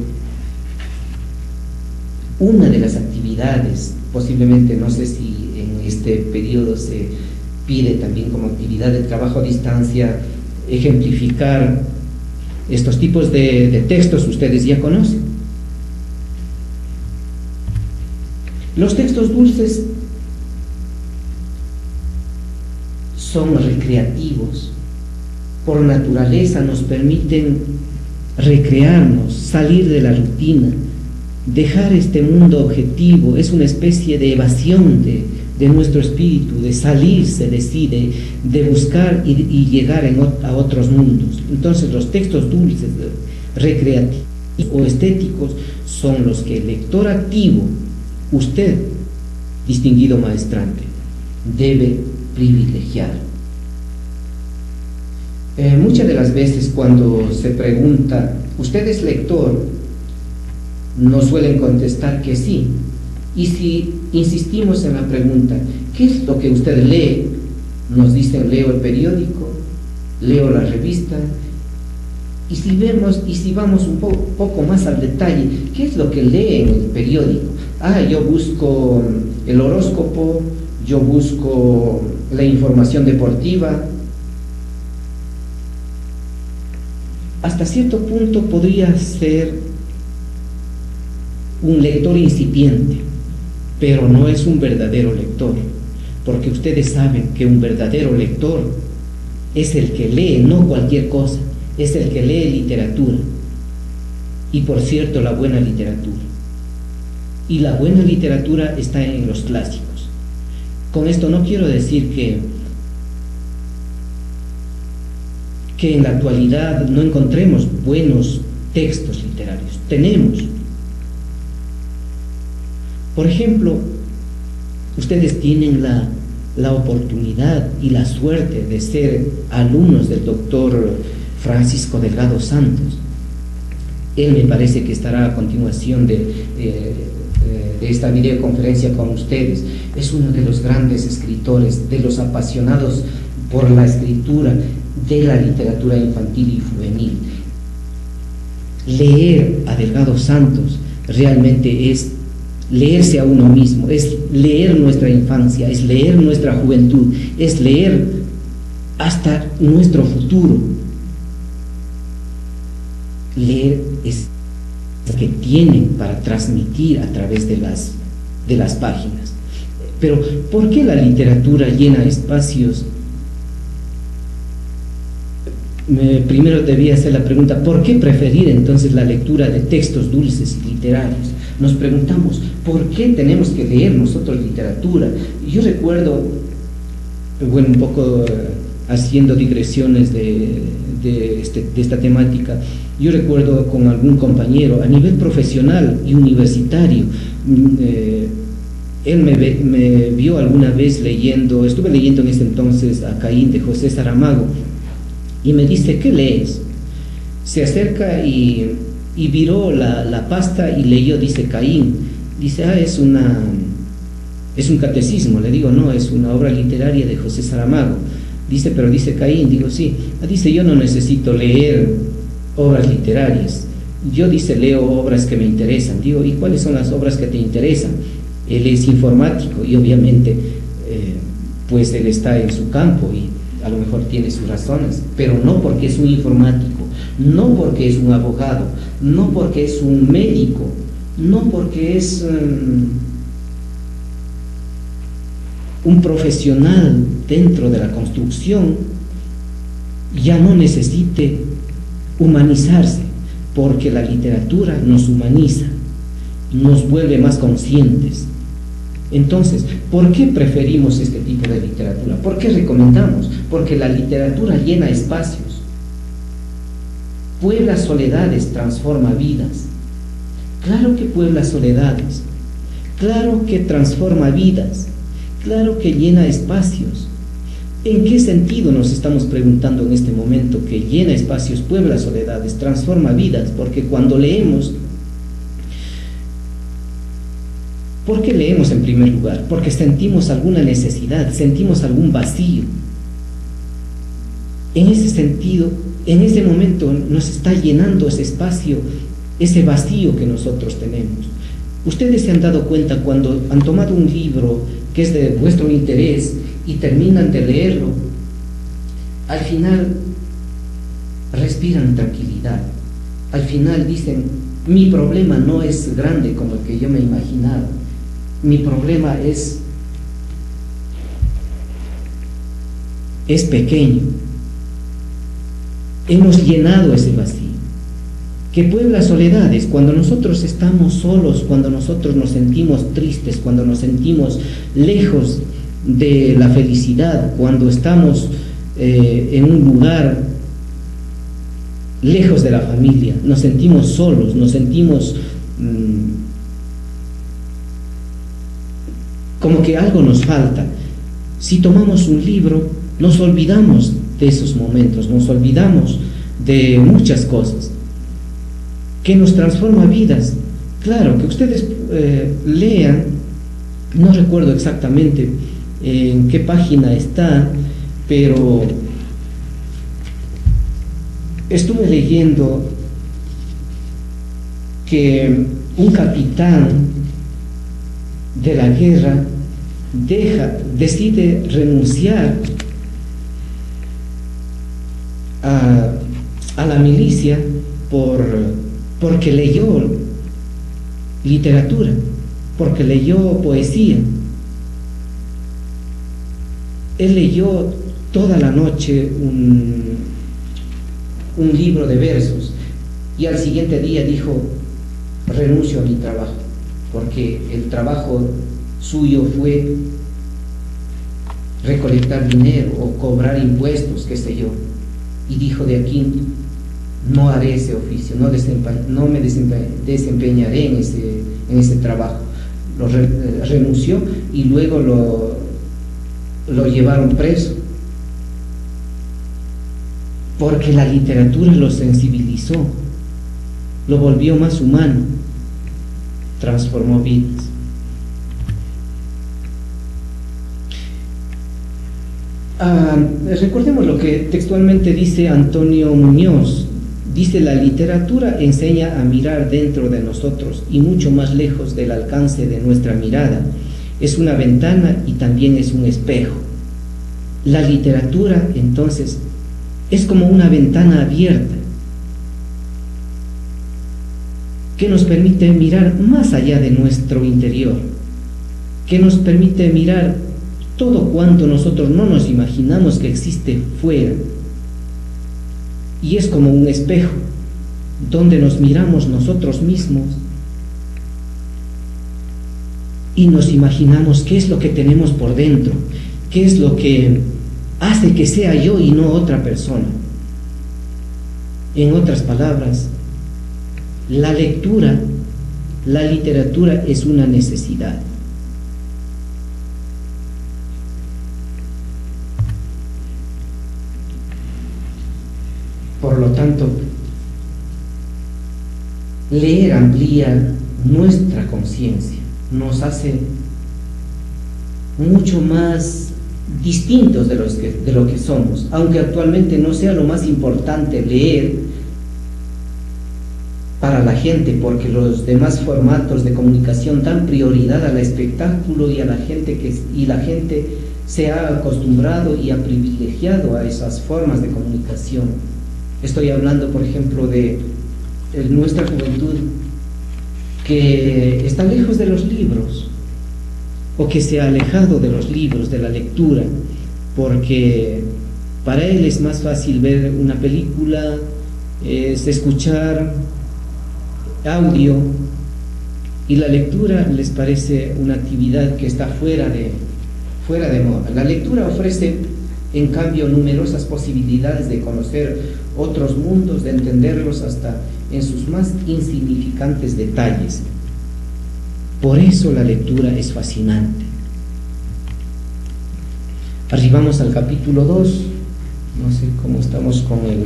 una de las actividades, posiblemente, no sé si en este periodo se pide también como actividad de trabajo a distancia, ejemplificar estos tipos de textos, ustedes ya conocen. Los textos dulces son recreativos, por naturaleza nos permiten recrearnos, salir de la rutina, dejar este mundo objetivo, es una especie de evasión de nuestro espíritu, de salirse de sí, de buscar y llegar a otros mundos. Entonces los textos dulces, recreativos o estéticos, son los que el lector activo, usted, distinguido maestrante, debe privilegiar. Muchas de las veces cuando se pregunta, ¿usted es lector?, nos suelen contestar que sí. Y si insistimos en la pregunta, ¿qué es lo que usted lee?, nos dicen, leo el periódico, leo la revista. Y si vamos un poco más al detalle, ¿qué es lo que lee en el periódico? Yo busco el horóscopo, yo busco la información deportiva. Hasta cierto punto podría ser un lector incipiente, pero no es un verdadero lector, porque ustedes saben que un verdadero lector es el que lee, no cualquier cosa, es el que lee literatura, y por cierto, la buena literatura. Y la buena literatura está en los clásicos. Con esto no quiero decir que en la actualidad no encontremos buenos textos literarios. Tenemos. Por ejemplo, ustedes tienen la oportunidad y la suerte de ser alumnos del doctor Francisco Delgado Santos. Él me parece que estará a continuación de esta videoconferencia con ustedes. Es uno de los grandes escritores, de los apasionados por la escritura de la literatura infantil y juvenil. Leer a Delgado Santos realmente es leerse a uno mismo, es leer nuestra infancia, es leer nuestra juventud, es leer hasta nuestro futuro. Leer es lo que tienen para transmitir a través de las páginas. Pero ¿por qué la literatura llena espacios? Primero debía hacer la pregunta, ¿por qué preferir entonces la lectura de textos dulces y literarios? Nos preguntamos, ¿por qué tenemos que leer nosotros literatura? Yo recuerdo, un poco haciendo digresiones de esta temática, yo recuerdo con algún compañero a nivel profesional y universitario, él me vio alguna vez estuve leyendo en ese entonces a Caín de José Saramago, y me dice, ¿qué lees? Se acerca y viró la pasta y leyó, dice Caín. Dice, es un catecismo. Le digo, no, es una obra literaria de José Saramago. Dice, pero dice Caín. Digo, sí. Dice, yo no necesito leer obras literarias. Yo, dice, leo obras que me interesan. Digo, ¿y cuáles son las obras que te interesan? Él es informático y obviamente, pues él está en su campo y a lo mejor tiene sus razones, pero no porque es un informático, no porque es un abogado, no porque es un médico, no porque es un profesional dentro de la construcción, ya no necesite humanizarse, porque la literatura nos humaniza, nos vuelve más conscientes. Entonces, ¿por qué preferimos este tipo de literatura? ¿Por qué recomendamos? Porque la literatura llena espacios, puebla soledades, transforma vidas. Claro que puebla soledades, claro que transforma vidas, claro que llena espacios. ¿En qué sentido nos estamos preguntando en este momento que llena espacios, puebla soledades, transforma vidas? Porque cuando leemos, ¿por qué leemos en primer lugar? Porque sentimos alguna necesidad, sentimos algún vacío. En ese sentido, en ese momento nos está llenando ese espacio, ese vacío que nosotros tenemos. Ustedes se han dado cuenta cuando han tomado un libro que es de vuestro interés y terminan de leerlo, al final respiran tranquilidad. Al final dicen, mi problema no es grande como el que yo me imaginaba. Mi problema es pequeño. Hemos llenado ese vacío que puebla soledades. Cuando nosotros estamos solos, cuando nosotros nos sentimos tristes, cuando nos sentimos lejos de la felicidad, cuando estamos en un lugar lejos de la familia, nos sentimos solos, nos sentimos como que algo nos falta. Si tomamos un libro, nos olvidamos de esos momentos, nos olvidamos de muchas cosas que nos transforma vidas. Claro, que ustedes lean, no recuerdo exactamente en qué página está, pero estuve leyendo que un capitán de la guerra decide renunciar a la milicia porque leyó literatura, porque leyó poesía. Él leyó toda la noche un libro de versos y al siguiente día dijo: renuncio a mi trabajo, porque el trabajo suyo fue recolectar dinero o cobrar impuestos, qué sé yo, y dijo: de aquí no haré ese oficio, no me desempeñaré en ese trabajo. Renunció y luego lo llevaron preso, porque la literatura lo sensibilizó, lo volvió más humano, transformó vidas. Recordemos lo que textualmente dice Antonio Muñoz. Dice: la literatura enseña a mirar dentro de nosotros y mucho más lejos del alcance de nuestra mirada. Es una ventana y también es un espejo. La literatura, entonces, es como una ventana abierta que nos permite mirar más allá de nuestro interior, que nos permite mirar todo cuanto nosotros no nos imaginamos que existe fuera. Y es como un espejo donde nos miramos nosotros mismos y nos imaginamos qué es lo que tenemos por dentro, qué es lo que hace que sea yo y no otra persona. En otras palabras, la literatura es una necesidad. Por lo tanto, leer amplía nuestra conciencia, nos hace mucho más distintos de lo que somos, aunque actualmente no sea lo más importante leer para la gente, porque los demás formatos de comunicación dan prioridad al espectáculo y a la gente la gente se ha acostumbrado y ha privilegiado a esas formas de comunicación. Estoy hablando, por ejemplo, de nuestra juventud, que está lejos de los libros, o que se ha alejado de los libros, de la lectura, porque para él es más fácil ver una película, es escuchar audio, y la lectura les parece una actividad que está fuera de moda. La lectura ofrece, en cambio, numerosas posibilidades de conocer otros mundos, de entenderlos hasta en sus más insignificantes detalles. Por eso la lectura es fascinante. Arribamos al capítulo 2, no sé cómo estamos con el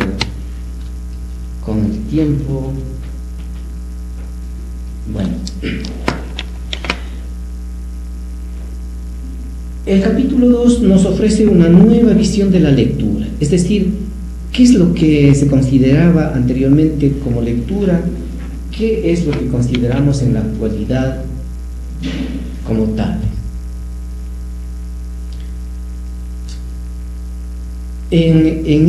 tiempo. Bueno, el capítulo 2 nos ofrece una nueva visión de la lectura, es decir, qué es lo que se consideraba anteriormente como lectura, qué es lo que consideramos en la actualidad como tal. En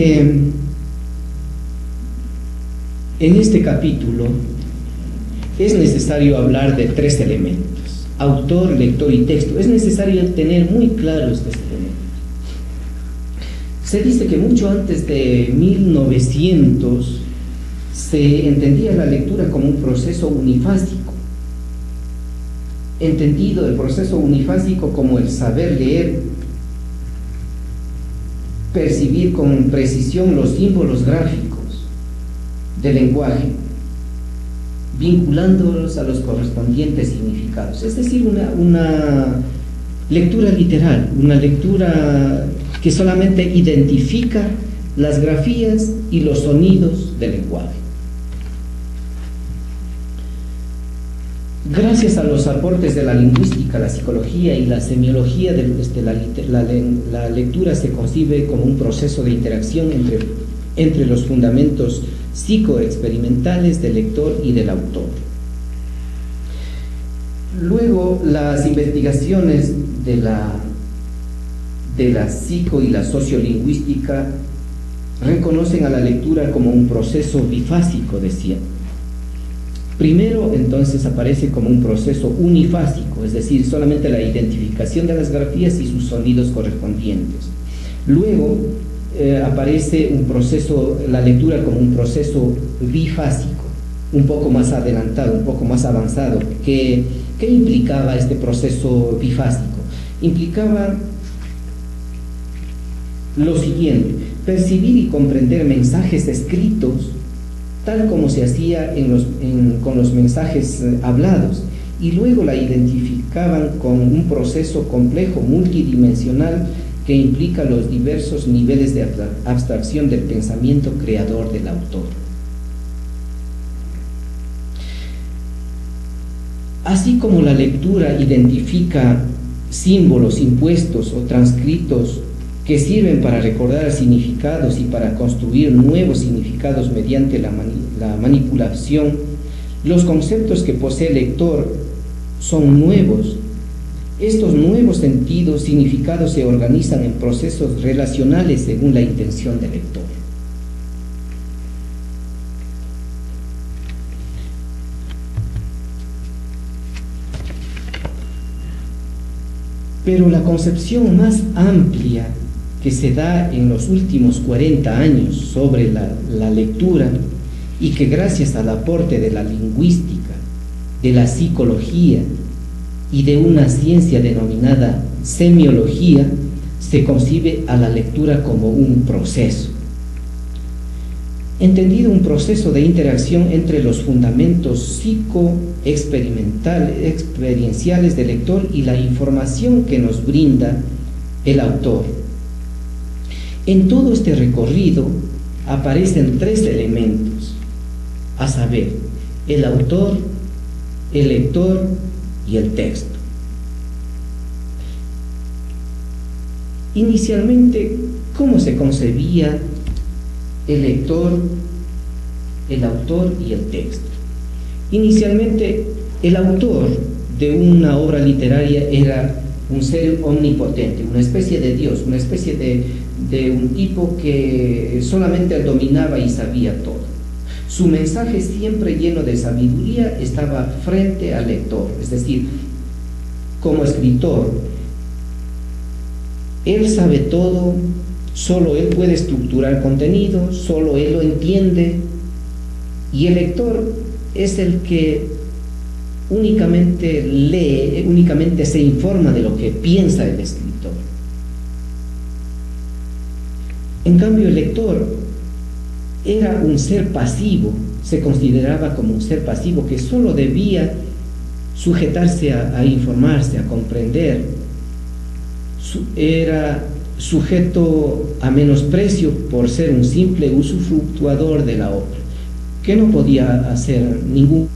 este capítulo es necesario hablar de 3 elementos: autor, lector y texto. Es necesario tener muy claros estos elementos. Se dice que mucho antes de 1900 se entendía la lectura como un proceso unifásico, entendido el proceso unifásico como el saber leer, percibir con precisión los símbolos gráficos del lenguaje, vinculándolos a los correspondientes significados. Es decir, una lectura literal, una lectura que solamente identifica las grafías y los sonidos del lenguaje. Gracias a los aportes de la lingüística, la psicología y la semiología, la lectura se concibe como un proceso de interacción entre los fundamentos psicoexperimentales del lector y del autor. Luego, las investigaciones de la psico y la sociolingüística reconocen a la lectura como un proceso bifásico, decía. Primero, entonces, aparece como un proceso unifásico, es decir, solamente la identificación de las grafías y sus sonidos correspondientes. Luego, aparece la lectura como un proceso bifásico, un poco más adelantado, un poco más avanzado. ¿Qué implicaba este proceso bifásico? Implicaba lo siguiente: percibir y comprender mensajes escritos tal como se hacía con los mensajes hablados, y luego la identificaban con un proceso complejo, multidimensional, que implica los diversos niveles de abstracción del pensamiento creador del autor. Así como la lectura identifica símbolos impuestos o transcritos que sirven para recordar significados y para construir nuevos significados mediante la manipulación, los conceptos que posee el lector son nuevos. Estos nuevos sentidos, significados se organizan en procesos relacionales según la intención del lector. Pero la concepción más amplia que se da en los últimos 40 años sobre la lectura, y que gracias al aporte de la lingüística, de la psicología y de una ciencia denominada semiología, se concibe a la lectura como un proceso. Entendido un proceso de interacción entre los fundamentos experienciales del lector y la información que nos brinda el autor. En todo este recorrido aparecen tres elementos, a saber, el autor, el lector y el texto. Inicialmente, ¿cómo se concebía el lector, el autor y el texto? Inicialmente, el autor de una obra literaria era un ser omnipotente, una especie de Dios, una especie de un tipo que solamente dominaba y sabía todo. Su mensaje, siempre lleno de sabiduría, estaba frente al lector. Es decir, como escritor, él sabe todo, solo él puede estructurar contenido, solo él lo entiende, y el lector es el que únicamente lee, únicamente se informa de lo que piensa el escritor. En cambio, el lector era un ser pasivo, se consideraba como un ser pasivo que solo debía sujetarse a informarse, a comprender. Era sujeto a menosprecio por ser un simple usufructuador de la obra, que no podía hacer ningún.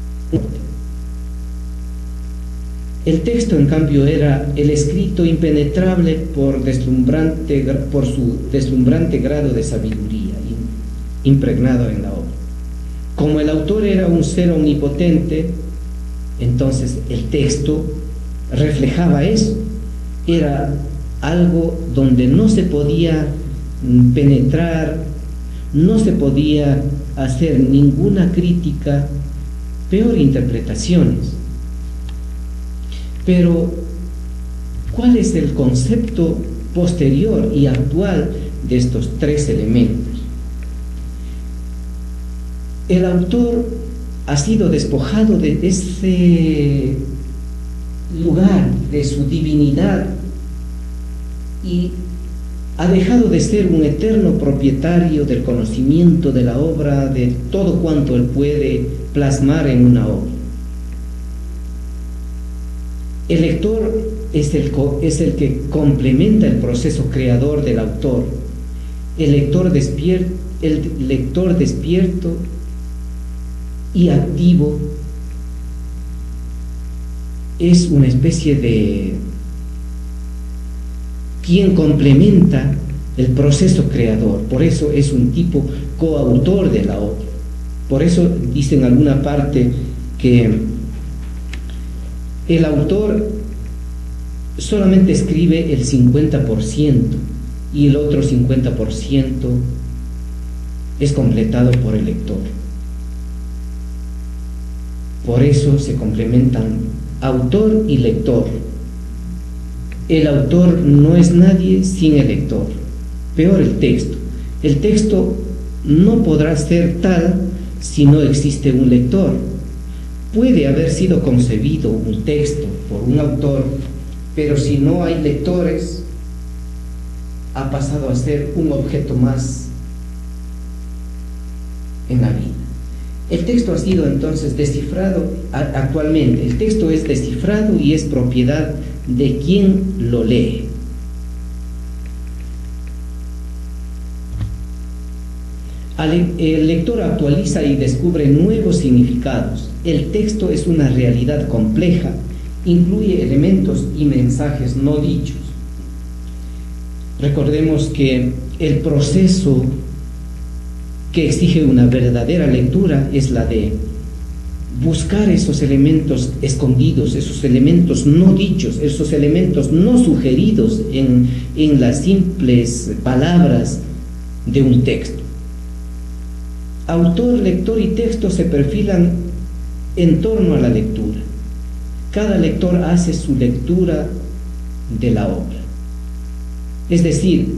El texto, en cambio, era el escrito impenetrable por su deslumbrante grado de sabiduría impregnado en la obra. Como el autor era un ser omnipotente, entonces el texto reflejaba eso. Era algo donde no se podía penetrar, no se podía hacer ninguna crítica, peor interpretaciones. Pero, ¿cuál es el concepto posterior y actual de estos tres elementos? el autor ha sido despojado de ese lugar, de su divinidad, y ha dejado de ser un eterno propietario del conocimiento de la obra, de todo cuanto él puede plasmar en una obra. El lector es el que complementa el proceso creador del autor. El lector despierto y activo es una especie de quien complementa el proceso creador. Por eso es un tipo coautor de la obra. Por eso dice en alguna parte que el autor solamente escribe el 50% y el otro 50% es completado por el lector. Por eso se complementan autor y lector. El autor no es nadie sin el lector. Peor el texto. El texto no podrá ser tal si no existe un lector. Puede haber sido concebido un texto por un autor, pero si no hay lectores, ha pasado a ser un objeto más en la vida. El texto ha sido entonces descifrado actualmente. El texto es descifrado y es propiedad de quien lo lee. El lector actualiza y descubre nuevos significados. El texto es una realidad compleja, incluye elementos y mensajes no dichos. Recordemos que el proceso que exige una verdadera lectura es la de buscar esos elementos escondidos, esos elementos no dichos, esos elementos no sugeridos en las simples palabras de un texto. Autor, lector y texto se perfilan en torno a la lectura. Cada lector hace su lectura de la obra. Es decir,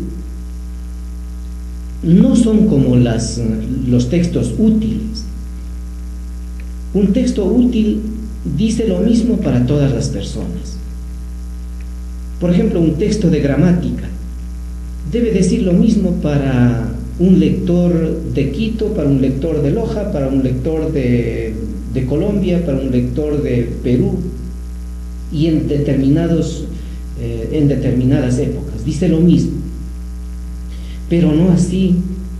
no son como los textos útiles. Un texto útil dice lo mismo para todas las personas. Por ejemplo, un texto de gramática debe decir lo mismo para un lector de Quito, para un lector de Loja, para un lector de Colombia, para un lector de Perú, y en determinadas épocas. Dice lo mismo. Pero no así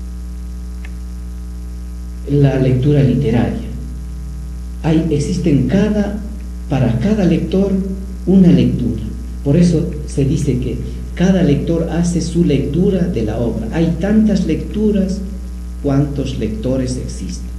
la lectura literaria. Existen para cada lector una lectura. Por eso se dice que cada lector hace su lectura de la obra. Hay tantas lecturas cuantos lectores existen.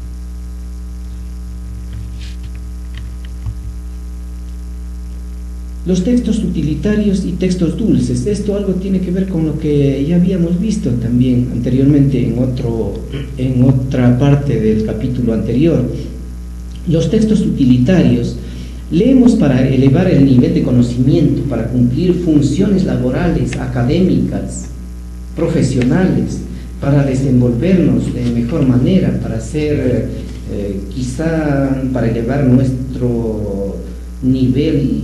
Los textos utilitarios y textos dulces. Esto algo tiene que ver con lo que ya habíamos visto también anteriormente en otra parte del capítulo anterior. Los textos utilitarios leemos para elevar el nivel de conocimiento, para cumplir funciones laborales, académicas, profesionales, para desenvolvernos de mejor manera, para hacer, quizá para elevar nuestro nivel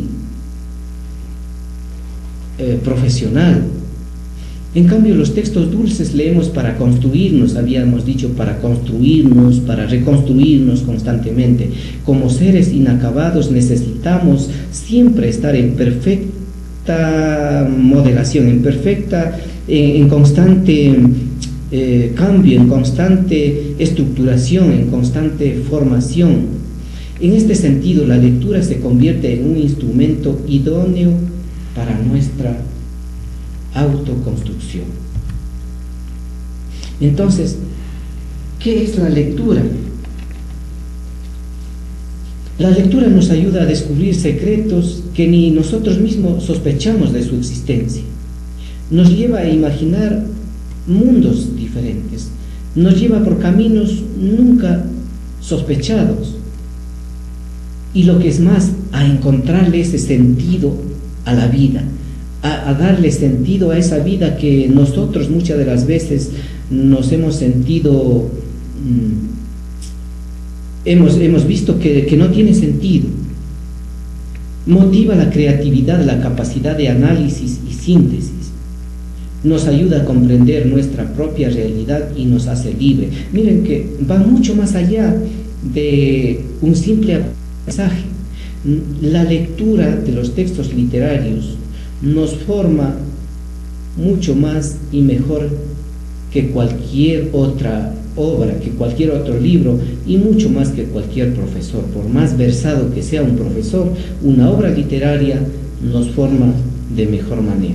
profesional. En cambio, los textos dulces leemos para construirnos, habíamos dicho, para construirnos, para reconstruirnos constantemente. Como seres inacabados necesitamos siempre estar en perfecta modelación, en constante cambio, en constante estructuración, en constante formación. En este sentido, la lectura se convierte en un instrumento idóneo para nuestra autoconstrucción. Entonces, ¿qué es la lectura? La lectura nos ayuda a descubrir secretos que ni nosotros mismos sospechamos de su existencia. Nos lleva a imaginar mundos diferentes, nos lleva por caminos nunca sospechados, y lo que es más, a encontrarle ese sentido a la vida, a darle sentido a esa vida que nosotros muchas de las veces nos hemos sentido hemos visto que no tiene sentido. Motiva la creatividad, la capacidad de análisis y síntesis. Nos ayuda a comprender nuestra propia realidad y nos hace libre. Miren que va mucho más allá de un simple aprendizaje. La lectura de los textos literarios nos forma mucho más y mejor que cualquier otra obra, que cualquier otro libro, y mucho más que cualquier profesor. Por más versado que sea un profesor, una obra literaria nos forma de mejor manera.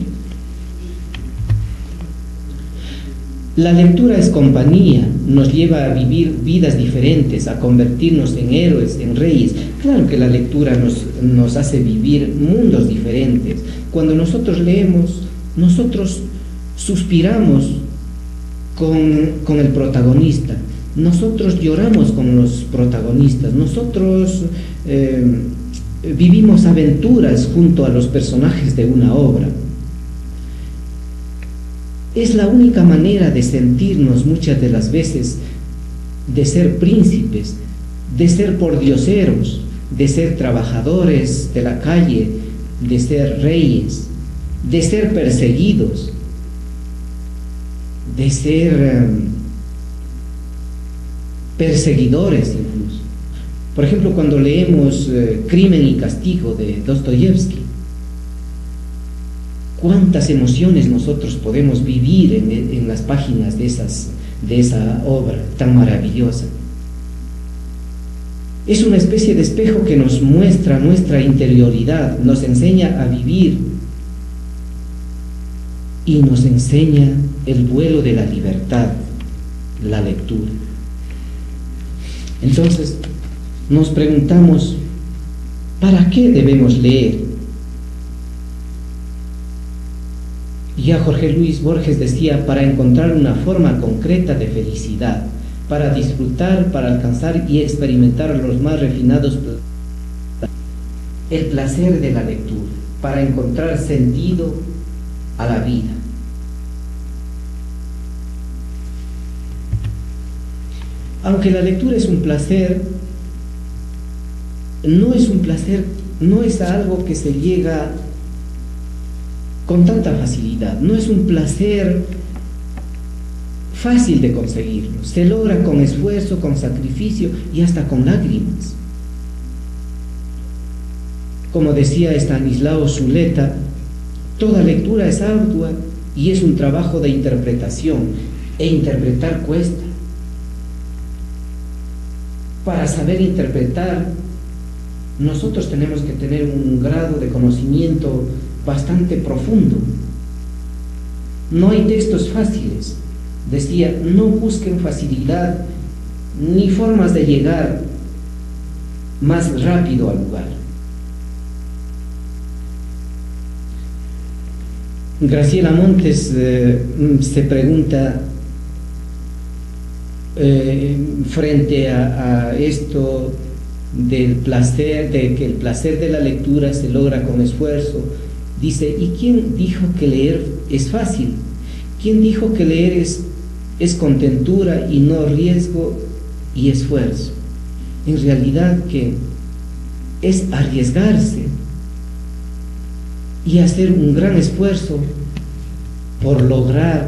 La lectura es compañía, nos lleva a vivir vidas diferentes, a convertirnos en héroes, en reyes. Claro que la lectura nos hace vivir mundos diferentes. Cuando nosotros leemos, nosotros suspiramos con el protagonista, nosotros lloramos con los protagonistas, nosotros vivimos aventuras junto a los personajes de una obra. Es la única manera de sentirnos muchas de las veces, de ser príncipes, de ser pordioseros, de ser trabajadores de la calle, de ser reyes, de ser perseguidos, de ser perseguidores incluso. Por ejemplo, cuando leemos Crimen y Castigo de Dostoyevsky, cuántas emociones nosotros podemos vivir en las páginas de esa obra tan maravillosa. Es una especie de espejo que nos muestra nuestra interioridad, nos enseña a vivir y nos enseña el vuelo de la libertad, la lectura. Entonces, nos preguntamos, ¿para qué debemos leer? Ya Jorge Luis Borges decía, para encontrar una forma concreta de felicidad, para disfrutar, para alcanzar y experimentar los más refinados el placer de la lectura, para encontrar sentido a la vida. Aunque la lectura es un placer, no es algo que se llega con tanta facilidad, no es un placer fácil de conseguirlo, se logra con esfuerzo, con sacrificio y hasta con lágrimas. Como decía Estanislao Zuleta, toda lectura es ardua y es un trabajo de interpretación, e interpretar cuesta. Para saber interpretar, nosotros tenemos que tener un grado de conocimiento bastante profundo. No hay textos fáciles. Decía, no busquen facilidad ni formas de llegar más rápido al lugar. Graciela Montes se pregunta frente a esto del placer, de que el placer de la lectura se logra con esfuerzo. Dice, ¿y quién dijo que leer es fácil? ¿Quién dijo que leer es contentura y no riesgo y esfuerzo? En realidad que es arriesgarse y hacer un gran esfuerzo por lograr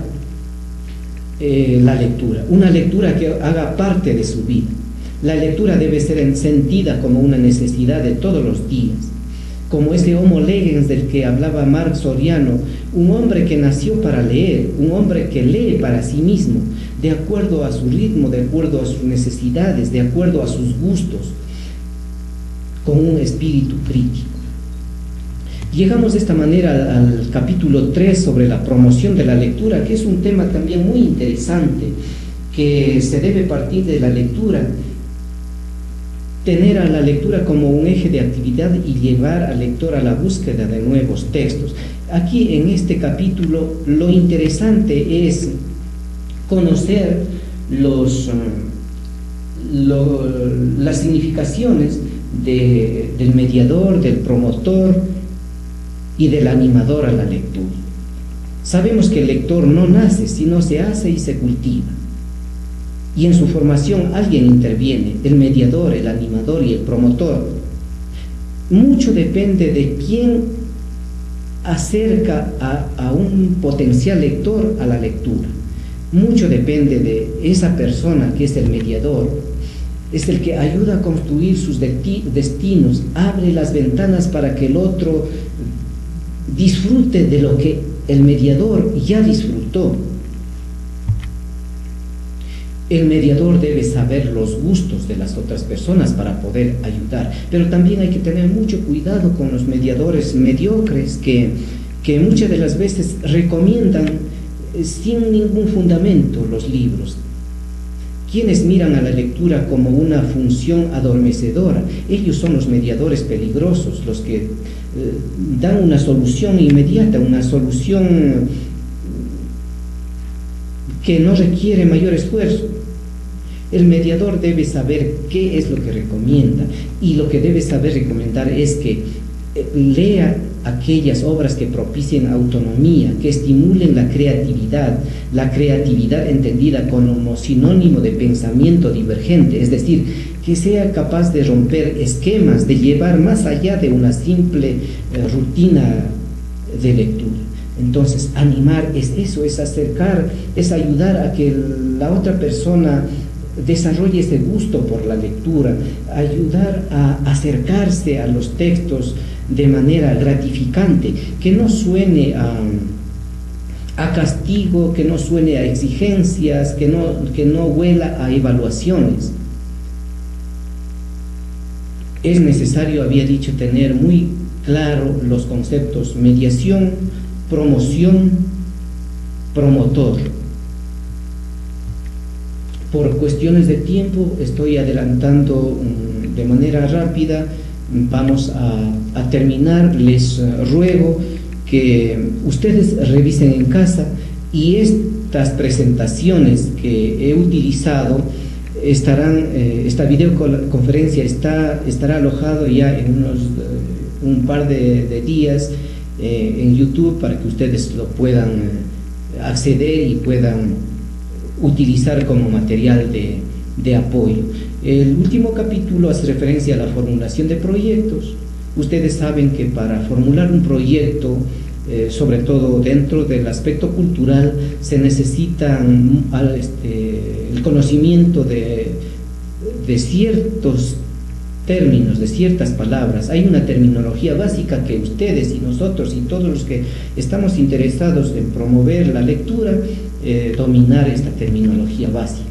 la lectura, una lectura que haga parte de su vida. La lectura debe ser sentida como una necesidad de todos los días, como ese homo legens del que hablaba Marc Soriano, un hombre que nació para leer, un hombre que lee para sí mismo, de acuerdo a su ritmo, de acuerdo a sus necesidades, de acuerdo a sus gustos, con un espíritu crítico. Llegamos de esta manera al capítulo 3 sobre la promoción de la lectura, que es un tema también muy interesante, que se debe partir de la lectura, tener a la lectura como un eje de actividad y llevar al lector a la búsqueda de nuevos textos. Aquí en este capítulo lo interesante es conocer las significaciones del mediador, del promotor y del animador a la lectura. Sabemos que el lector no nace, sino se hace y se cultiva. y en su formación alguien interviene, el mediador, el animador y el promotor. Mucho depende de quién acerca a un potencial lector a la lectura. Mucho depende de esa persona que es el mediador, es el que ayuda a construir sus destinos, abre las ventanas para que el otro disfrute de lo que el mediador ya disfrutó. El mediador debe saber los gustos de las otras personas para poder ayudar, pero también hay que tener mucho cuidado con los mediadores mediocres que muchas de las veces recomiendan sin ningún fundamento los libros. Quienes miran a la lectura como una función adormecedora, ellos son los mediadores peligrosos, los que dan una solución inmediata, una solución que no requiere mayor esfuerzo. El mediador debe saber qué es lo que recomienda, y lo que debe saber recomendar es que lea aquellas obras que propicien autonomía, que estimulen la creatividad entendida como sinónimo de pensamiento divergente, es decir, que sea capaz de romper esquemas, de llevar más allá de una simple rutina de lectura. Entonces, animar es eso, es acercar, es ayudar a que la otra persona desarrolle ese gusto por la lectura, ayudar a acercarse a los textos de manera gratificante, que no suene a castigo, que no suene a exigencias, que no huela a evaluaciones. Es necesario, había dicho, tener muy claro los conceptos: mediación, promoción, promotor. Por cuestiones de tiempo estoy adelantando de manera rápida. Vamos a terminar. Les ruego que ustedes revisen en casa, y estas presentaciones que he utilizado estarán, esta videoconferencia estará alojado ya en un par de días en YouTube, para que ustedes lo puedan acceder y puedan utilizar como material de apoyo. El último capítulo hace referencia a la formulación de proyectos. Ustedes saben que para formular un proyecto, sobre todo dentro del aspecto cultural, se necesita el conocimiento de ciertos términos, de ciertas palabras. Hay una terminología básica que ustedes y nosotros y todos los que estamos interesados en promover la lectura, dominar esta terminología básica.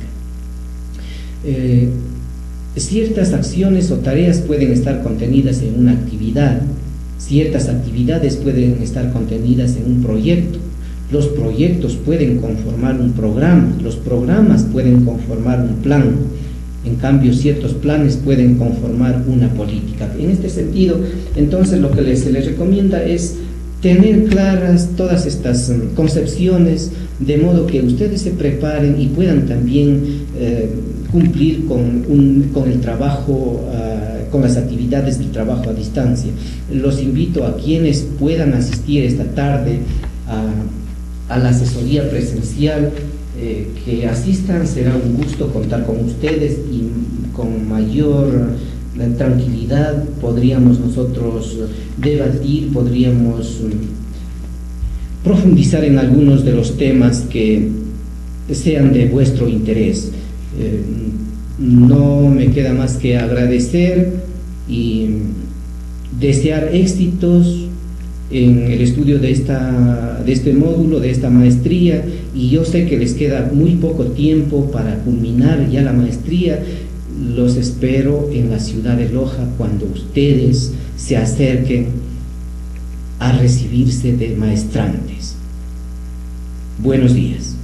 Ciertas acciones o tareas pueden estar contenidas en una actividad, ciertas actividades pueden estar contenidas en un proyecto, los proyectos pueden conformar un programa, los programas pueden conformar un plan, en cambio ciertos planes pueden conformar una política. En este sentido, entonces, lo que se les recomienda es tener claras todas estas concepciones, de modo que ustedes se preparen y puedan también cumplir con el trabajo, con las actividades del trabajo a distancia. Los invito a quienes puedan asistir esta tarde a la asesoría presencial, que asistan. Será un gusto contar con ustedes, y con mayor tranquilidad podríamos nosotros debatir, podríamos profundizar en algunos de los temas que sean de vuestro interés. No me queda más que agradecer y desear éxitos en el estudio de este módulo, de esta maestría, y yo sé que les queda muy poco tiempo para culminar ya la maestría. Los espero en la ciudad de Loja cuando ustedes se acerquen a recibirse de maestrantes. Buenos días.